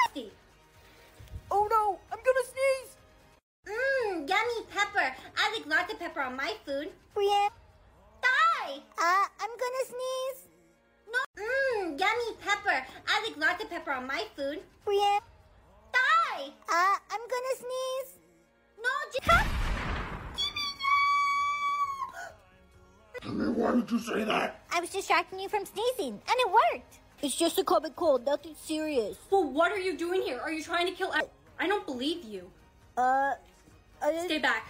Oh no, I'm gonna sneeze! Yummy pepper. I like lots of pepper on my food. Brienne. Die! I'm gonna sneeze. No. Yummy pepper. I like lots of pepper on my food. Brienne. Die! I'm gonna sneeze. No, Tell me, why did you say that? I was distracting you from sneezing, and it worked. It's just a common cold, nothing serious. Well, what are you doing here? Are you trying to kill I don't believe you. Stay back.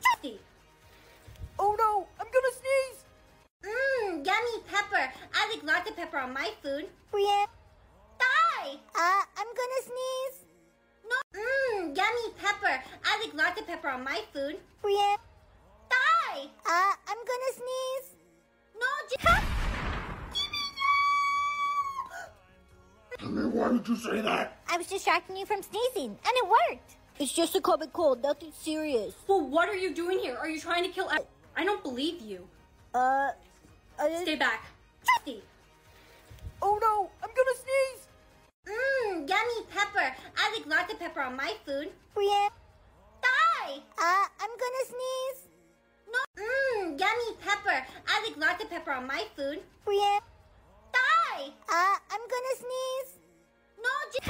Oh no, I'm gonna sneeze! Yummy pepper. I like lots of pepper on my food. Brienne. Die! I'm gonna sneeze. No. Yummy pepper. I like lots of pepper on my food. Brienne. Die! I'm gonna sneeze. No, Tell me, why did you say that? I was distracting you from sneezing, and it worked. It's just a common cold, nothing serious. Well, what are you doing here? Are you trying to kill I don't believe you. Stay back. Oh no, I'm gonna sneeze! Yummy pepper. I like lots of pepper on my food. Brienne. Die! I'm gonna sneeze. No. Yummy pepper. I like lots of pepper on my food. Brienne. Die! I'm gonna sneeze. No,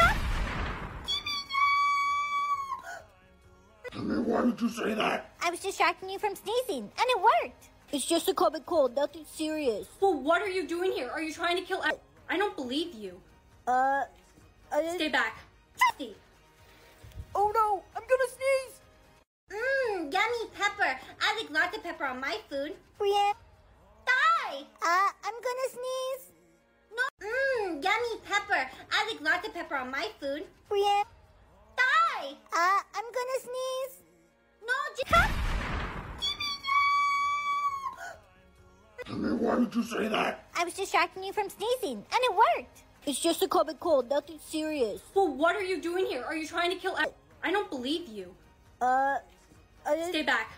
Tell me, why did you say that? I was distracting you from sneezing, and it worked. It's just a common cold, nothing serious. Well, what are you doing here? Are you trying to kill I don't believe you. Stay back. Oh no, I'm gonna sneeze! Yummy pepper. I like lots of pepper on my food. Brienne. I'm gonna sneeze. No. Yummy pepper. I like lots of pepper on my food. Brienne. Die. I'm gonna sneeze. No, just... Jimmy, why did you say that? I was distracting you from sneezing, and it worked. It's just a common cold, nothing serious. Well, what are you doing here? Are you trying to kill... I don't believe you. Stay back.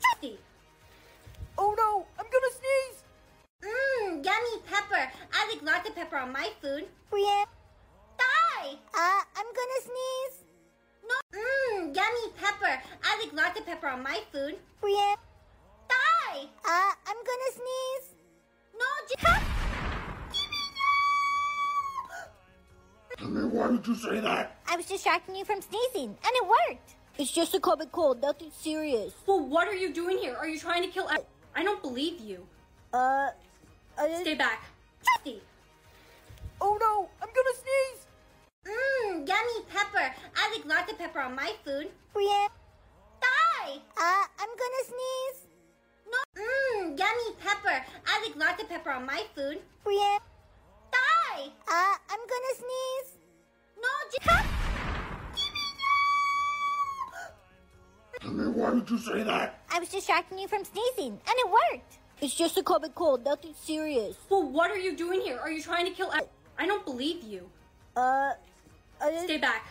Oh no, I'm gonna sneeze. Yummy pepper. I like lots of pepper on my food. Brienne. Die. I'm gonna sneeze. No. Yummy pepper. I like lots of pepper on my food. Brienne. Die. I'm gonna sneeze. No, just... Jimmy, why did you say that? I was distracting you from sneezing, and it worked. It's just a common cold, nothing serious. Well, what are you doing here? Are you trying to kill... I don't believe you. Stay back. Oh no, I'm gonna sneeze. Yummy pepper. I like lots of pepper on my food. Brienne. Die. I'm gonna sneeze. No. Yummy pepper. I like lots of pepper on my food. Brienne. Die. I'm gonna sneeze. No, just... Jimmy, why did you say that? I was distracting you from sneezing, and it worked. It's just a common cold, nothing serious. Well, what are you doing here? Are you trying to kill... I don't believe you. Stay back.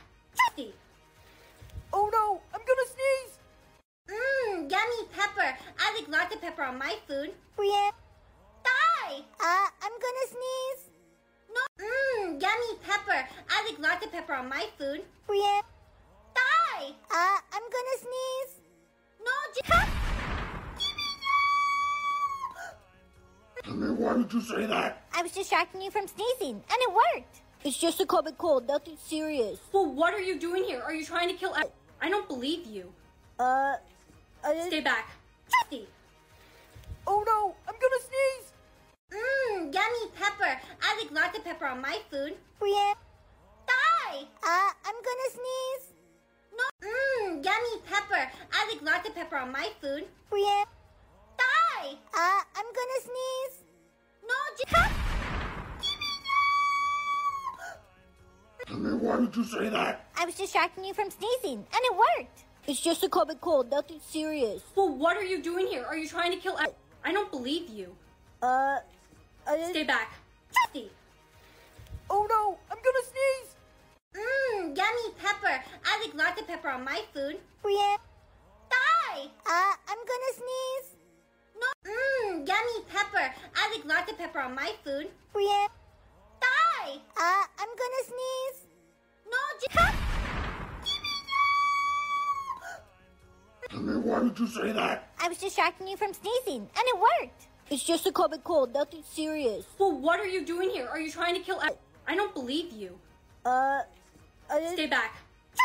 Oh no, I'm gonna sneeze. Yummy pepper. I like lots of pepper on my food. Brienne. Die. I'm gonna sneeze. No. Yummy pepper. I like lots of pepper on my food. Brienne. Die. I'm gonna sneeze. No, just... Jimmy, why did you say that? I was distracting you from sneezing, and it worked. It's just a common cold, nothing serious. Well, what are you doing here? Are you trying to kill... I don't believe you. Stay back. Oh no, I'm gonna sneeze. Yummy pepper. I like lots of pepper on my food. Brienne. Die. I'm gonna sneeze. No. Yummy pepper. I like lots of pepper on my food. Brienne. Die. I'm gonna sneeze. No, just... Jimmy, why did you say that? I was distracting you from sneezing, and it worked. It's just a common cold, nothing serious. Well, what are you doing here? Are you trying to kill... I don't believe you. Stay back. Oh no, I'm gonna sneeze. Yummy pepper. I like lots of pepper on my food. Brienne. Die. I'm gonna sneeze. No. Yummy pepper. I like lots of pepper on my food. Brienne. Die. I'm gonna sneeze. No, just... Jimmy, why did you say that? I was distracting you from sneezing, and it worked. It's just a common cold, nothing serious. Well, what are you doing here? Are you trying to kill... I don't believe you. Stay back.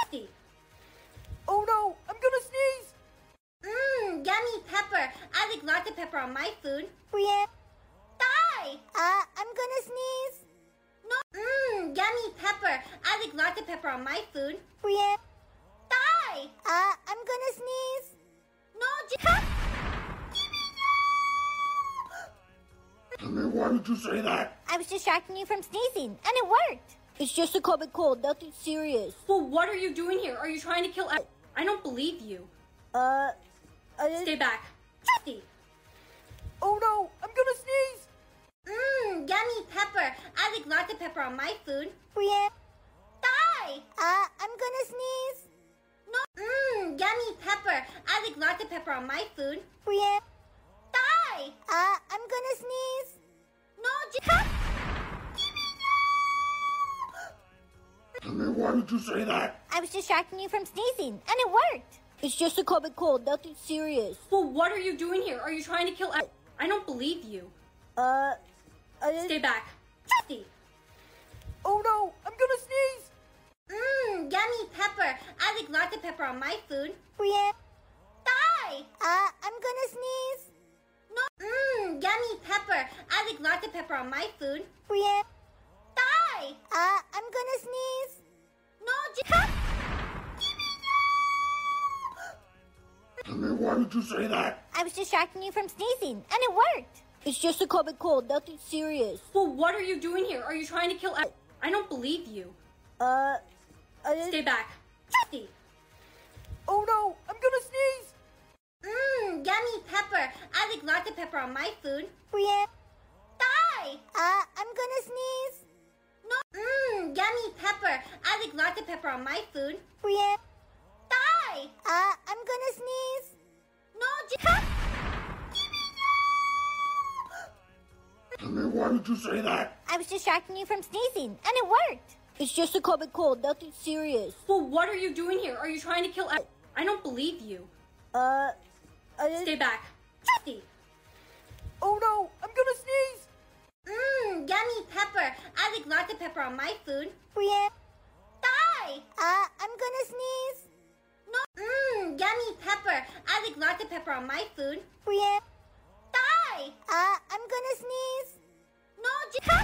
Oh no, I'm gonna sneeze. Yummy pepper. I like lots of pepper on my food. Brienne. Die. I'm gonna sneeze. No. Yummy pepper. I like lots of pepper on my food. Brienne. Die. I'm gonna sneeze. No, just... Jimmy, why did you say that? I was distracting you from sneezing, and it worked. It's just a common cold, nothing serious. Well, what are you doing here? Are you trying to kill... I don't believe you. Stay back. Oh no, I'm gonna sneeze. Yummy pepper. I like lots of pepper on my food. Brienne. Die. I'm gonna sneeze. No. Yummy pepper. I like lots of pepper on my food. Brienne. Die. I'm gonna sneeze. No, just... Jimmy, why did you say that? I was distracting you from sneezing, and it worked. It's just a common cold, nothing serious. Well, what are you doing here? Are you trying to kill... I don't believe you. Stay back. Oh no, I'm gonna sneeze. Yummy pepper. I like lots of pepper on my food. Brienne. Die. I'm gonna sneeze. No. Yummy pepper. I like lots of pepper on my food. Brienne. Die. I'm gonna sneeze. No, just... Jimmy, why did you say that? I was distracting you from sneezing, and it worked. It's just a common cold, nothing serious. Well, what are you doing here? Are you trying to kill I don't believe you. Stay back. Steve. Oh no, I'm gonna sneeze! Yummy pepper. I like lots of pepper on my food. Brienne. Die! I'm gonna sneeze. No. Yummy pepper. I like lots of pepper on my food. Brienne. Die! I'm gonna sneeze. No, just... Why did you say that? I was distracting you from sneezing, and it worked. It's just a common cold, nothing serious. Well, what are you doing here? Are you trying to kill I don't believe you. Stay back. Steve. Oh no, I'm gonna sneeze! Yummy pepper. I like lots of pepper on my food. Brienne. Die! I'm gonna sneeze. No. Yummy pepper. I like lots of pepper on my food. Brienne. Die! I'm gonna sneeze. No, just...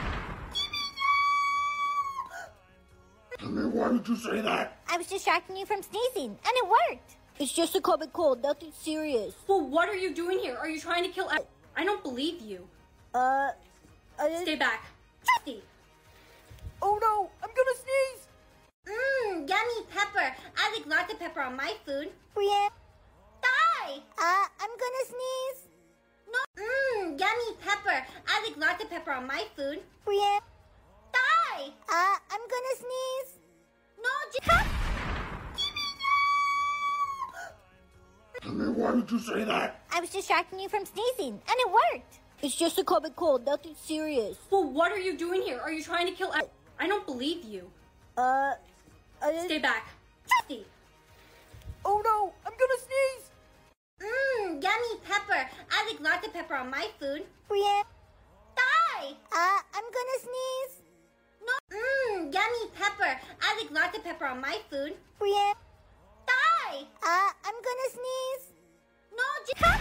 Why did you say that? I was distracting you from sneezing, and it worked. It's just a common cold, nothing serious. Well, what are you doing here? Are you trying to kill I don't believe you. Stay back. Steve. Oh no, I'm gonna sneeze! Yummy pepper. I like lots of pepper on my food. Brienne. Die! I'm gonna sneeze. No. Yummy pepper. I like lots of pepper on my food. Brienne. Die! I'm gonna sneeze. No, just... Why did you say that? I was distracting you from sneezing, and it worked. It's just a common cold, nothing serious. Well, what are you doing here? Are you trying to kill I don't believe you. Stay back. Steve. Oh no, I'm gonna sneeze! Yummy pepper. I like lots of pepper on my food. Brienne. Die! I'm gonna sneeze. No. Yummy pepper. I like lots of pepper on my food. Brienne. Die! I'm gonna sneeze. No, just...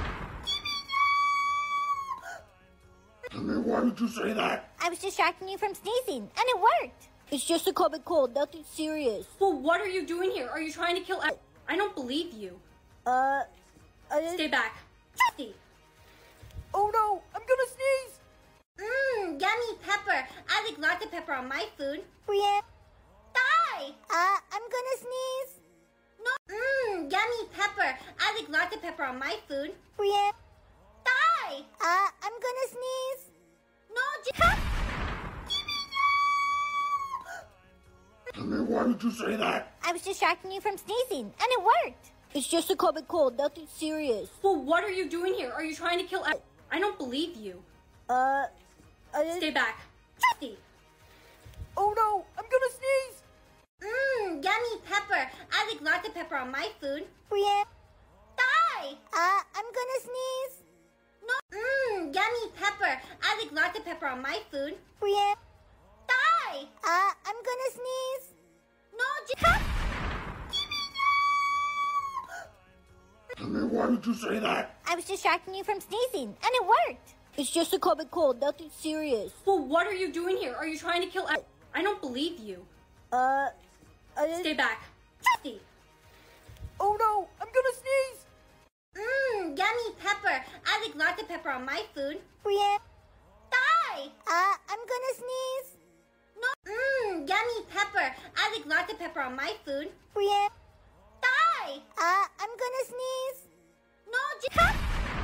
Why did you say that? I was distracting you from sneezing, and it worked. It's just a common cold, nothing serious. Well, what are you doing here? Are you trying to kill I don't believe you. Stay back. Steve. Oh no, I'm gonna sneeze! Yummy pepper. I like lots of pepper on my food. Brienne. Die! I'm gonna sneeze. No. Yummy pepper. I like lots of pepper on my food. Brienne. Die! I'm gonna sneeze. No, just... Why did you say that? I was distracting you from sneezing, and it worked. It's just a common cold, nothing serious. Well, what are you doing here? Are you trying to kill I don't believe you. Stay back. Steve. Oh no, I'm gonna sneeze! Yummy pepper. I like lots of pepper on my food. Brienne. Die! I'm gonna sneeze. No. Yummy pepper. I like lots of pepper on my food. Brienne. Die! I'm gonna sneeze. No, just... Why did you say that? I was distracting you from sneezing, and it worked. It's just a common cold, nothing serious. Well, what are you doing here? Are you trying to kill I don't believe you. Stay back. Steve. Oh no, I'm gonna sneeze! Yummy pepper. I like lots of pepper on my food. Brienne. Die! I'm gonna sneeze. No. Yummy pepper. I like lots of pepper on my food. Brienne. Die! I'm gonna sneeze. No, just...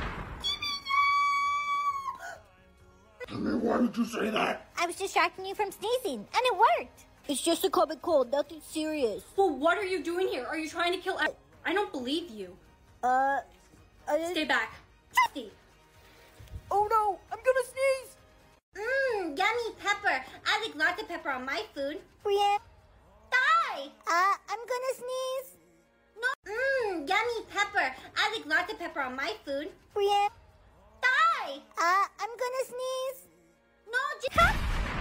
Why did you say that? I was distracting you from sneezing, and it worked. It's just a common cold, nothing serious. Well, what are you doing here? Are you trying to kill I don't believe you. Stay back. Steve. Oh no, I'm gonna sneeze! Yummy pepper. I like lots of pepper on my food. Brienne. Die! I'm gonna sneeze. No. Yummy pepper. I like lots of pepper on my food. Brienne. Die! I'm gonna sneeze. No, just...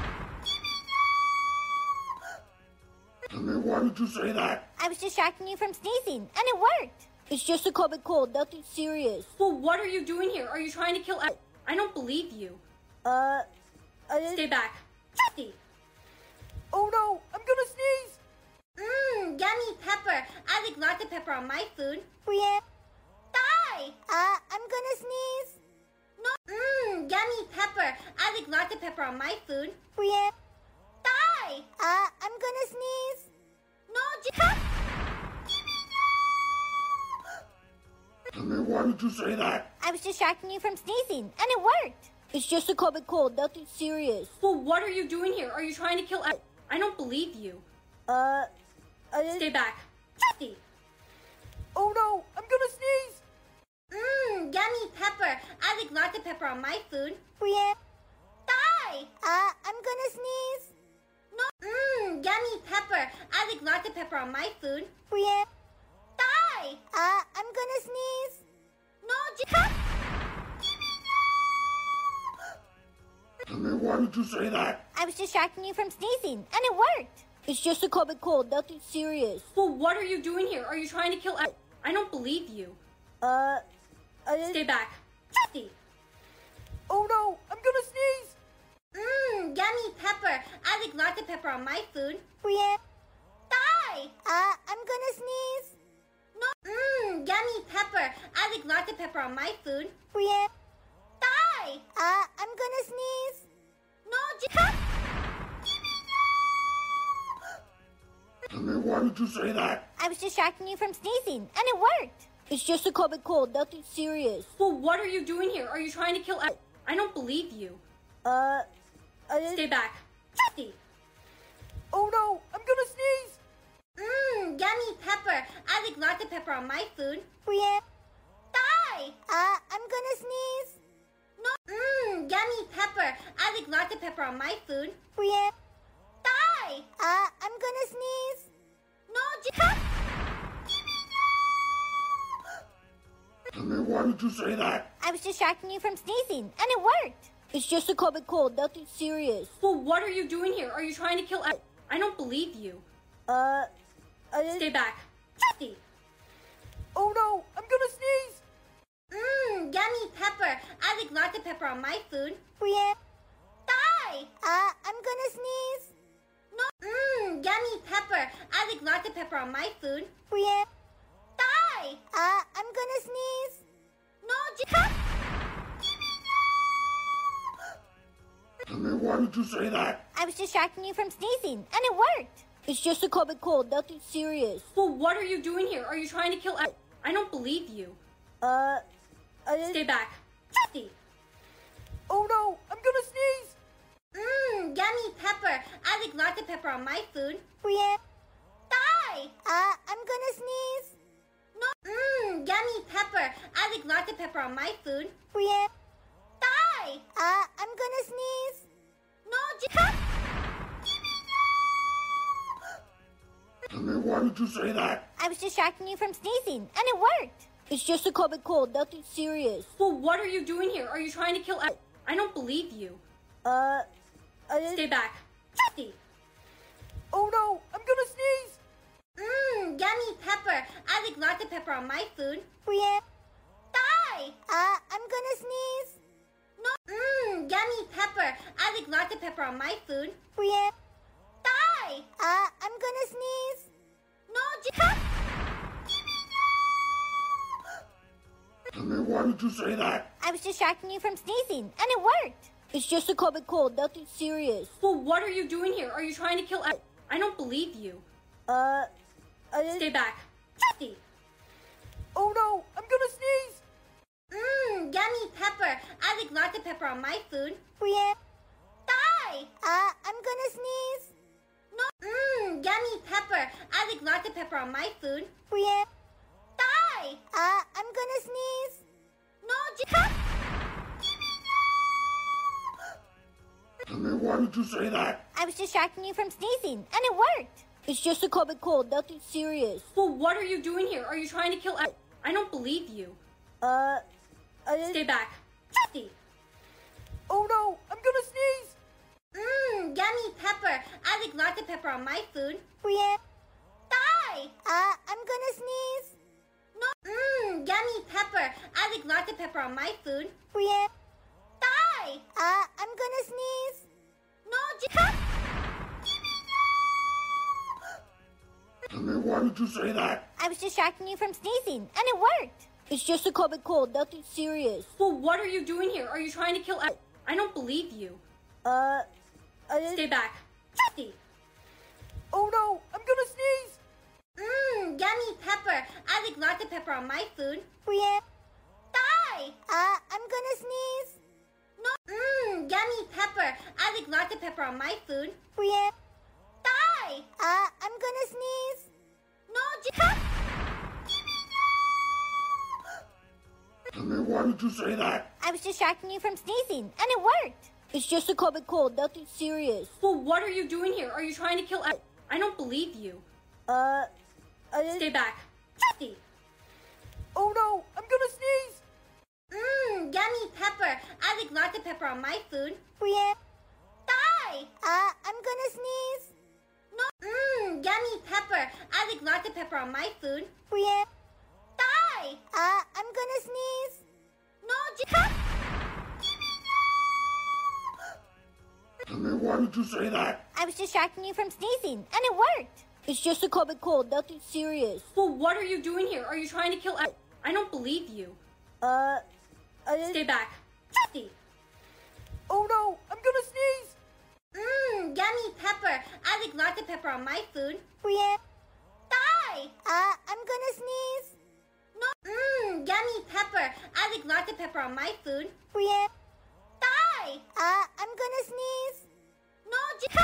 Why did you say that? I was distracting you from sneezing, and it worked. It's just a common cold, nothing serious. Well, what are you doing here? Are you trying to kill I don't believe you. Stay back. Steve. Oh no, I'm gonna sneeze! Yummy pepper. I like lots of pepper on my food. Brienne. Die! I'm gonna sneeze. No. Yummy pepper. I like lots of pepper on my food. Brienne. Die! I'm gonna sneeze. No, just... Timmy, why did you say that? I was distracting you from sneezing, and it worked. It's just a common cold, nothing serious. Well, what are you doing here? Are you trying to kill... I don't believe you. Stay back. Jesse! Oh no, I'm gonna sneeze! Yummy pepper. I like lots of pepper on my food. Brienne. Die! I'm gonna sneeze. No. Yummy pepper. I like lots of pepper on my food. Brienne. Die! I'm gonna sneeze. No, just... Timmy, why did you say that? I was distracting you from sneezing, and it worked. It's just a common cold, nothing serious. Well, what are you doing here? Are you trying to kill... I don't believe you. Stay back. Jesse! Oh no, I'm gonna sneeze! Yummy pepper. I like lots of pepper on my food. Brienne. Die! I'm gonna sneeze. No. Yummy pepper. I like lots of pepper on my food. Brienne. Die! I'm gonna sneeze. No, just... Timmy, why did you say that? I was distracting you from sneezing, and it worked. It's just a common cold, nothing serious. Well, what are you doing here? Are you trying to kill... I don't believe you. Stay back. Jesse! Oh no, I'm gonna sneeze! Yummy pepper. I like lots of pepper on my food. Brienne. Die! I'm gonna sneeze. No. Yummy pepper. I like lots of pepper on my food. Brienne. Die! I'm gonna sneeze. No, just... Timmy, why did you say that? I was distracting you from sneezing, and it worked. It's just a common cold, nothing serious. Well, what are you doing here? Are you trying to kill... I don't believe you. Stay back. Jesse! Oh no, I'm gonna sneeze! Yummy pepper. I like lots of pepper on my food. Brienne. Die! I'm gonna sneeze. No. Yummy pepper. I like lots of pepper on my food. Brienne. Die! I'm gonna sneeze. No, just... Timmy, why did you say that? I was distracting you from sneezing, and it worked. It's just a common cold, nothing serious. Well, what are you doing here? Are you trying to kill... I don't believe you. Stay back. Jesse! Oh no, I'm gonna sneeze! Yummy pepper. I like lots of pepper on my food. Brienne. Die! I'm gonna sneeze. No. Yummy pepper. I like lots of pepper on my food. Brienne. Die! I'm gonna sneeze. No, just... Timmy, why did you say that? I was distracting you from sneezing, and it worked. It's just a common cold, nothing serious. Well, what are you doing here? Are you trying to kill... I don't believe you. Stay back. Jesse! Oh no, I'm gonna sneeze! Yummy pepper. I like lots of pepper on my food. Brienne. Die! I'm gonna sneeze. No. Yummy pepper. I like lots of pepper on my food. Brienne. Die! I'm gonna sneeze. No, just... Timmy, why did you say that? I was distracting you from sneezing, and it worked. It's just a common cold, nothing serious. Well, what are you doing here? Are you trying to kill... I don't believe you. Stay back. Jesse! Oh no, I'm gonna sneeze! Yummy pepper. I like lots of pepper on my food. Brienne. Die! I'm gonna sneeze. No. Yummy pepper. I like lots of pepper on my food. Brienne. Die! I'm gonna sneeze. No, just... Timmy, why did you say that? I was distracting you from sneezing, and it worked. It's just a common cold, nothing serious. Well, what are you doing here? Are you trying to kill... I don't believe you. Stay back. Jesse! Oh no, I'm gonna sneeze! Yummy pepper. I like lots of pepper on my food. Brienne. Die! I'm gonna sneeze. No. Yummy pepper. I like lots of pepper on my food. Brienne. Die! I'm gonna sneeze. No, just... Timmy, why did you say that? I was distracting you from sneezing, and it worked. It's just a common cold, nothing serious. Well, what are you doing here? Are you trying to kill I don't believe you. Stay back. Oh no, I'm gonna sneeze! Yummy pepper. I like lots of pepper on my food. Brienne. Die! I'm gonna sneeze. No. Yummy pepper. I like lots of pepper on my food. Brienne. Die! I'm gonna sneeze. No, Timmy, why did you say that? I was distracting you from sneezing, and it worked. It's just a common cold, nothing serious. Well, what are you doing here? Are you trying to kill I don't believe you. Stay back. Oh no, I'm gonna sneeze! Yummy pepper. I like lots of pepper on my food. Brienne. Die! I'm gonna sneeze. No. Yummy pepper. I like lots of pepper on my food. Brienne. Die! I'm gonna sneeze. No, Timmy, why did you say that? I was distracting you from sneezing, and it worked. It's just a common cold, nothing serious. Well, what are you doing here? Are you trying to kill I don't believe you. Stay back. Oh no, I'm gonna sneeze! Yummy pepper. I like lots of pepper on my food. Brienne. Die! I'm gonna sneeze. No. Yummy pepper. I like lots of pepper on my food. Brienne. Die! I'm gonna sneeze. No,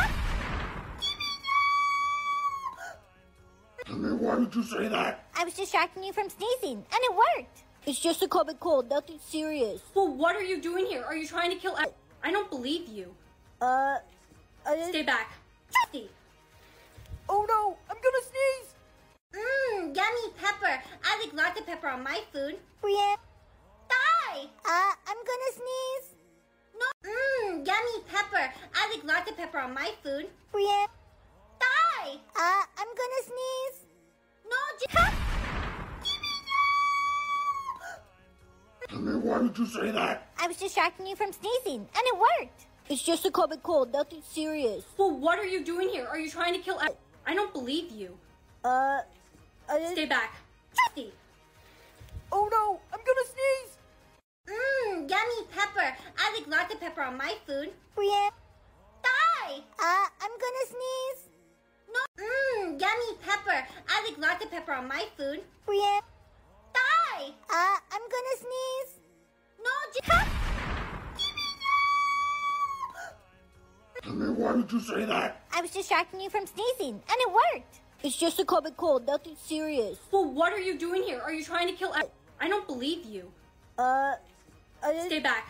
Timmy, why did you say that? I was distracting you from sneezing, and it worked. It's just a common cold, nothing serious. Well, what are you doing here? Are you trying to kill I don't believe you. Stay back. Oh no, I'm gonna sneeze! Yummy pepper. I like lots of pepper on my food. Brienne. Die! I'm gonna sneeze. No. Yummy pepper. I like lots of pepper on my food. Brienne. Die! I'm gonna sneeze. No, Timmy, why did you say that? I was distracting you from sneezing, and it worked. It's just a common cold, nothing serious. Well, what are you doing here? Are you trying to kill I don't believe you. Stay back. Oh no, I'm gonna sneeze! Yummy pepper. I like lots of pepper on my food. Brienne. Die! I'm gonna sneeze. No. Yummy pepper. I like lots of pepper on my food. Brienne. Die! I'm gonna sneeze. No, Timmy, why did you say that? I was distracting you from sneezing, and it worked. It's just a common cold, nothing serious. Well, what are you doing here? Are you trying to kill I don't believe you. Stay back.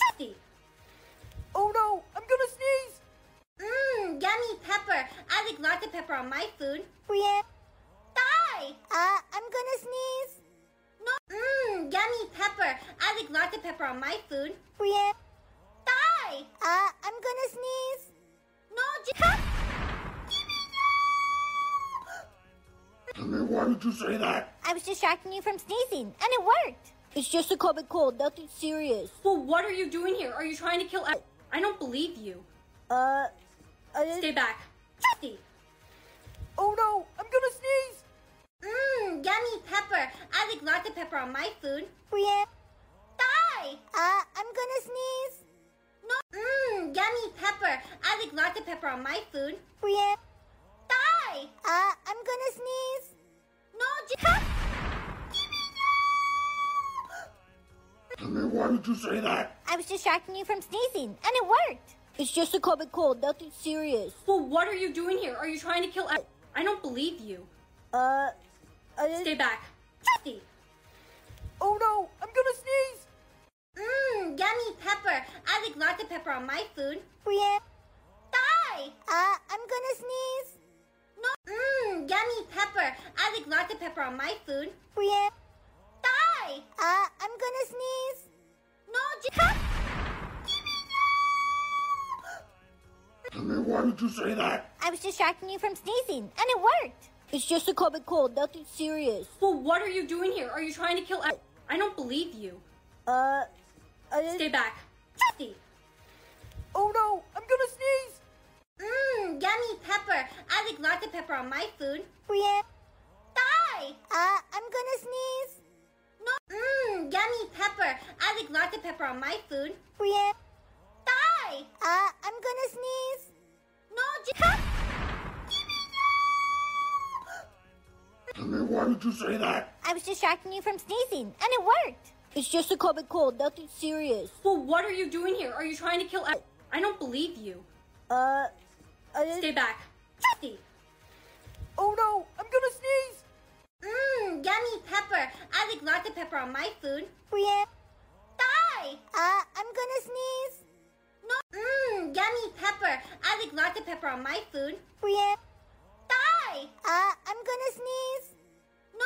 Oh no, I'm gonna sneeze! Yummy pepper. I like lots of pepper on my food. Brienne. Die! I'm gonna sneeze. No. Yummy pepper. I like lots of pepper on my food. Brienne. Die! I'm gonna sneeze. No, Timmy, why did you say that? I was distracting you from sneezing, and it worked. It's just a common cold, nothing serious. Well, what are you doing here? Are you trying to kill I don't believe you. Stay back. Oh no, I'm gonna sneeze! Yummy pepper. I like lots of pepper on my food. Brienne. Die! I'm gonna sneeze. No. Yummy pepper. I like lots of pepper on my food. Brienne. Die! I'm gonna sneeze. No, Timmy, why did you say that? I was distracting you from sneezing, and it worked. It's just a common cold, nothing serious. Well, what are you doing here? Are you trying to kill I don't believe you. Stay back. Oh no, I'm gonna sneeze! Yummy pepper. I like lots of pepper on my food. Brienne. Die! I'm gonna sneeze. No. Yummy pepper. I like lots of pepper on my food. Brienne. Die! I'm gonna sneeze. No, Timmy, why did you say that? I was distracting you from sneezing, and it worked. It's just a common cold, nothing serious. Well, what are you doing here? Are you trying to kill I don't believe you. Stay back. Oh no, I'm gonna sneeze! Yummy pepper. I like lots of pepper on my food. Brienne. Die! I'm gonna sneeze. No. on my food. Brienne. Die! I'm gonna sneeze. No, Why did you say that? I was distracting you from sneezing, and it worked. It's just a common cold, nothing serious. Well, what are you doing here? Are you trying to kill I don't believe you. Stay back. Steve. Oh no, I'm gonna sneeze! Yummy pepper. I like lots of pepper on my food. Brienne. Die! I'm gonna sneeze. No. Yummy pepper. I like lots of pepper on my food. Brienne. Die! I'm gonna sneeze. No,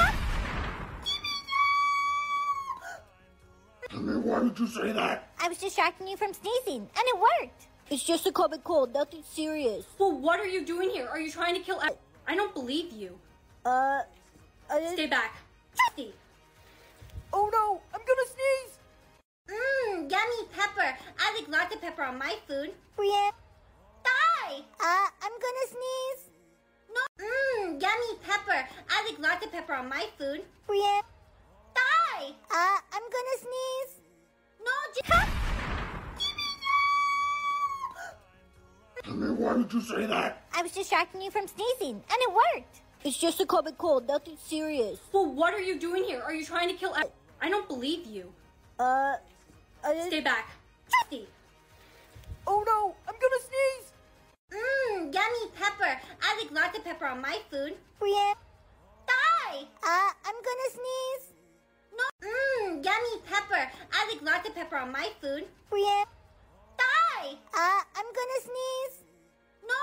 Why did you say that? I was distracting you from sneezing, and it worked. It's just a common cold, nothing serious. Well, what are you doing here? Are you trying to kill I don't believe you. Stay back. Steve. Oh no, I'm gonna sneeze! Yummy pepper. I like lots of pepper on my food. Brienne. Die! I'm gonna sneeze. No. Yummy pepper. I like lots of pepper on my food. Brienne. Die! I'm gonna sneeze. No, Why did you say that? I was distracting you from sneezing, and it worked. It's just a common cold, nothing serious. Well, what are you doing here? Are you trying to kill I don't believe you. Stay back. Steve. Oh no, I'm gonna sneeze! Yummy pepper. I like lots of pepper on my food. Brienne. Die! I'm gonna sneeze. No. Yummy pepper. I like lots of pepper on my food. Brienne. Die! I'm gonna sneeze. No,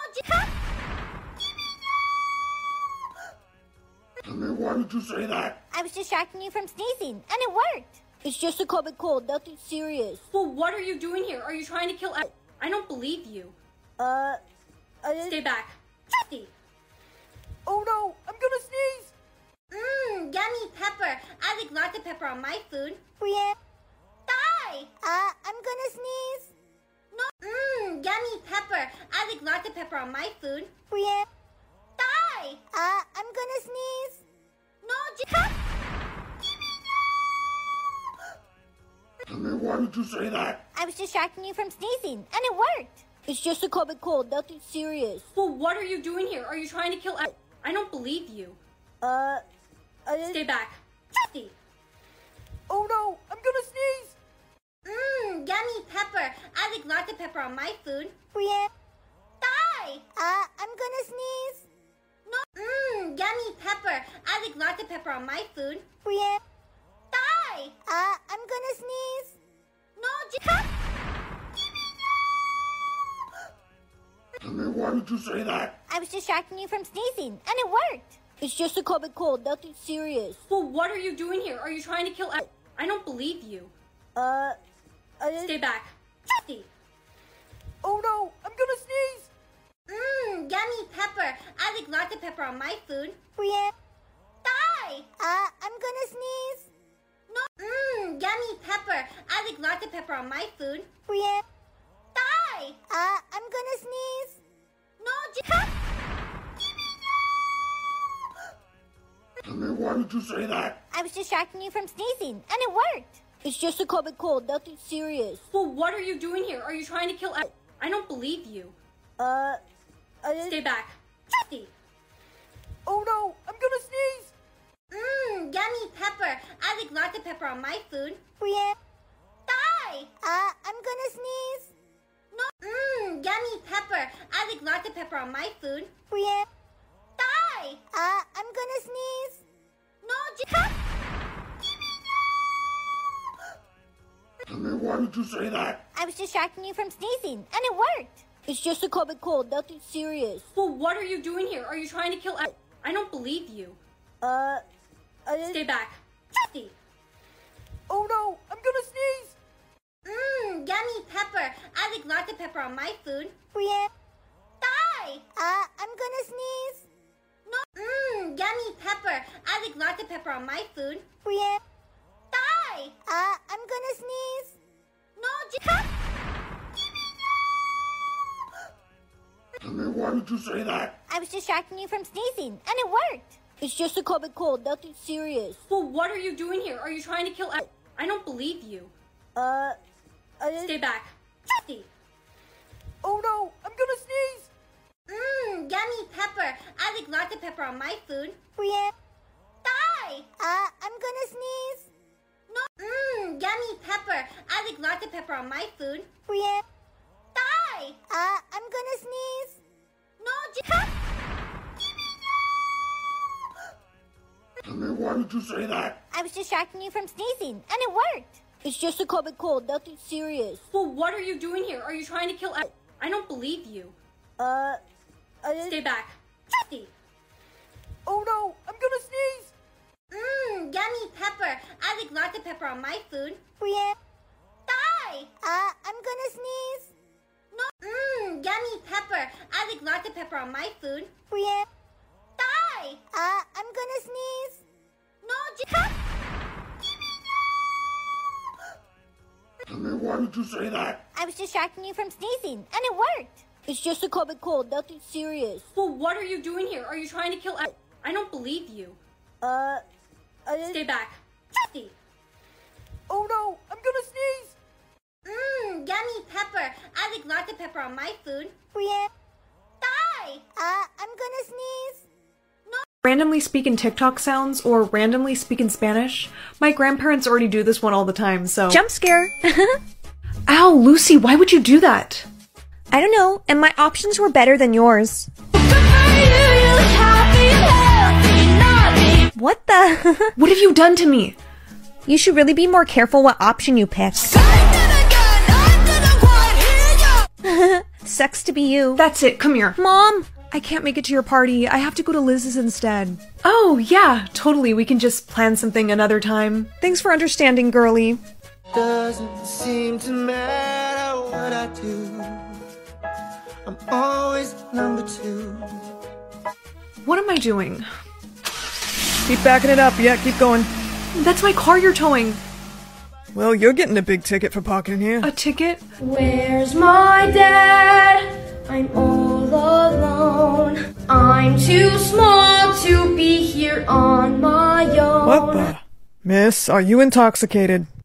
Why did you say that? I was distracting you from sneezing, and it worked. It's just a common cold, nothing serious. Well, what are you doing here? Are you trying to kill I don't believe you. Stay back. Steve. Oh no, I'm gonna sneeze! Yummy pepper. I like lots of pepper on my food. Brienne. Die! I'm gonna sneeze. No. Yummy pepper. I like lots of pepper on my food. Brienne. Die! I'm gonna sneeze. No, Why did you say that? I was distracting you from sneezing, and it worked. It's just a common cold, nothing serious. Well, what are you doing here? Are you trying to kill I don't believe you. Stay back. Steve. Oh no, I'm gonna sneeze! Yummy pepper. I like lots of pepper on my food. Brienne. Die! I'm gonna sneeze. No. Yummy pepper. I like lots of pepper on my food. Brienne. Die! I'm gonna sneeze. No, Why did you say that? I was distracting you from sneezing, and it worked. It's just a common cold, nothing serious. Well, what are you doing here? Are you trying to kill I don't believe you. Stay back. Steve. Oh no, I'm gonna sneeze! Yummy pepper. I like lots of pepper on my food. Brienne. Die! I'm gonna sneeze. No. Yummy pepper. I like lots of pepper on my food. Brienne. Die! I'm gonna sneeze. No, Why did you say that? I was distracting you from sneezing, and it worked. It's just a common cold, nothing serious. Well, what are you doing here? Are you trying to kill I don't believe you. Stay back. Steve. Oh no, I'm gonna sneeze! Yummy pepper. I like lots of pepper on my food. Brienne. Die! I'm gonna sneeze. No. Yummy pepper. I like lots of pepper on my food. Brienne. Die! I'm gonna sneeze. No, Why did you say that? I was distracting you from sneezing, and it worked. It's just a common cold, nothing serious. Well, what are you doing here? Are you trying to kill I don't believe you. Stay back. Steve. Oh no, I'm gonna sneeze! Yummy pepper. I like lots of pepper on my food. Brienne. Die! I'm gonna sneeze. No. Yummy pepper. I like lots of pepper on my food. Brienne. Die! I'm gonna sneeze. No, Why did you say that? I was distracting you from sneezing, and it worked. It's just a common cold, nothing serious. Well, what are you doing here? Are you trying to kill I don't believe you. Stay back. Oh no, I'm gonna sneeze! Yummy pepper. I like lots of pepper on my food. Brienne. Die! I'm gonna sneeze. No. Yummy pepper. I like lots of pepper on my food. Brienne. Die! I'm gonna sneeze. No, Why did you say that? I was distracting you from sneezing, and it worked. It's just a common cold, nothing serious. Well, what are you doing here? Are you trying to kill I don't believe you. Stay back. Oh no, I'm gonna sneeze! Yummy pepper. I like lots of pepper on my food. Brienne. Die! I'm gonna sneeze. No. Yummy pepper. I like lots of pepper on my food. Brienne. Die! I'm gonna sneeze. No, Why did you say that? I was distracting you from sneezing, and it worked. It's just a common cold, nothing serious. Well, what are you doing here? Are you trying to kill I don't believe you. Stay back. Oh no, I'm gonna sneeze! Yummy pepper. I like lots of pepper on my food. Brienne. Die! I'm gonna sneeze. No. Randomly speaking TikTok sounds or randomly speaking Spanish. My grandparents already do this one all the time, so... Jump scare! Ow, Lucy, why would you do that? I don't know, and my options were better than yours. What the? What have you done to me? You should really be more careful what option you pick. Sucks to be you. That's it, come here. Mom! I can't make it to your party. I have to go to Liz's instead. Oh, yeah, totally. We can just plan something another time. Thanks for understanding, girly. Doesn't seem to matter what I do. I'm always number 2. What am I doing? Keep backing it up. Yeah, keep going. That's my car you're towing. Well, you're getting a big ticket for parking here. A ticket? Where's my dad? I'm all alone. I'm too small to be here on my own. What the? Miss, are you intoxicated?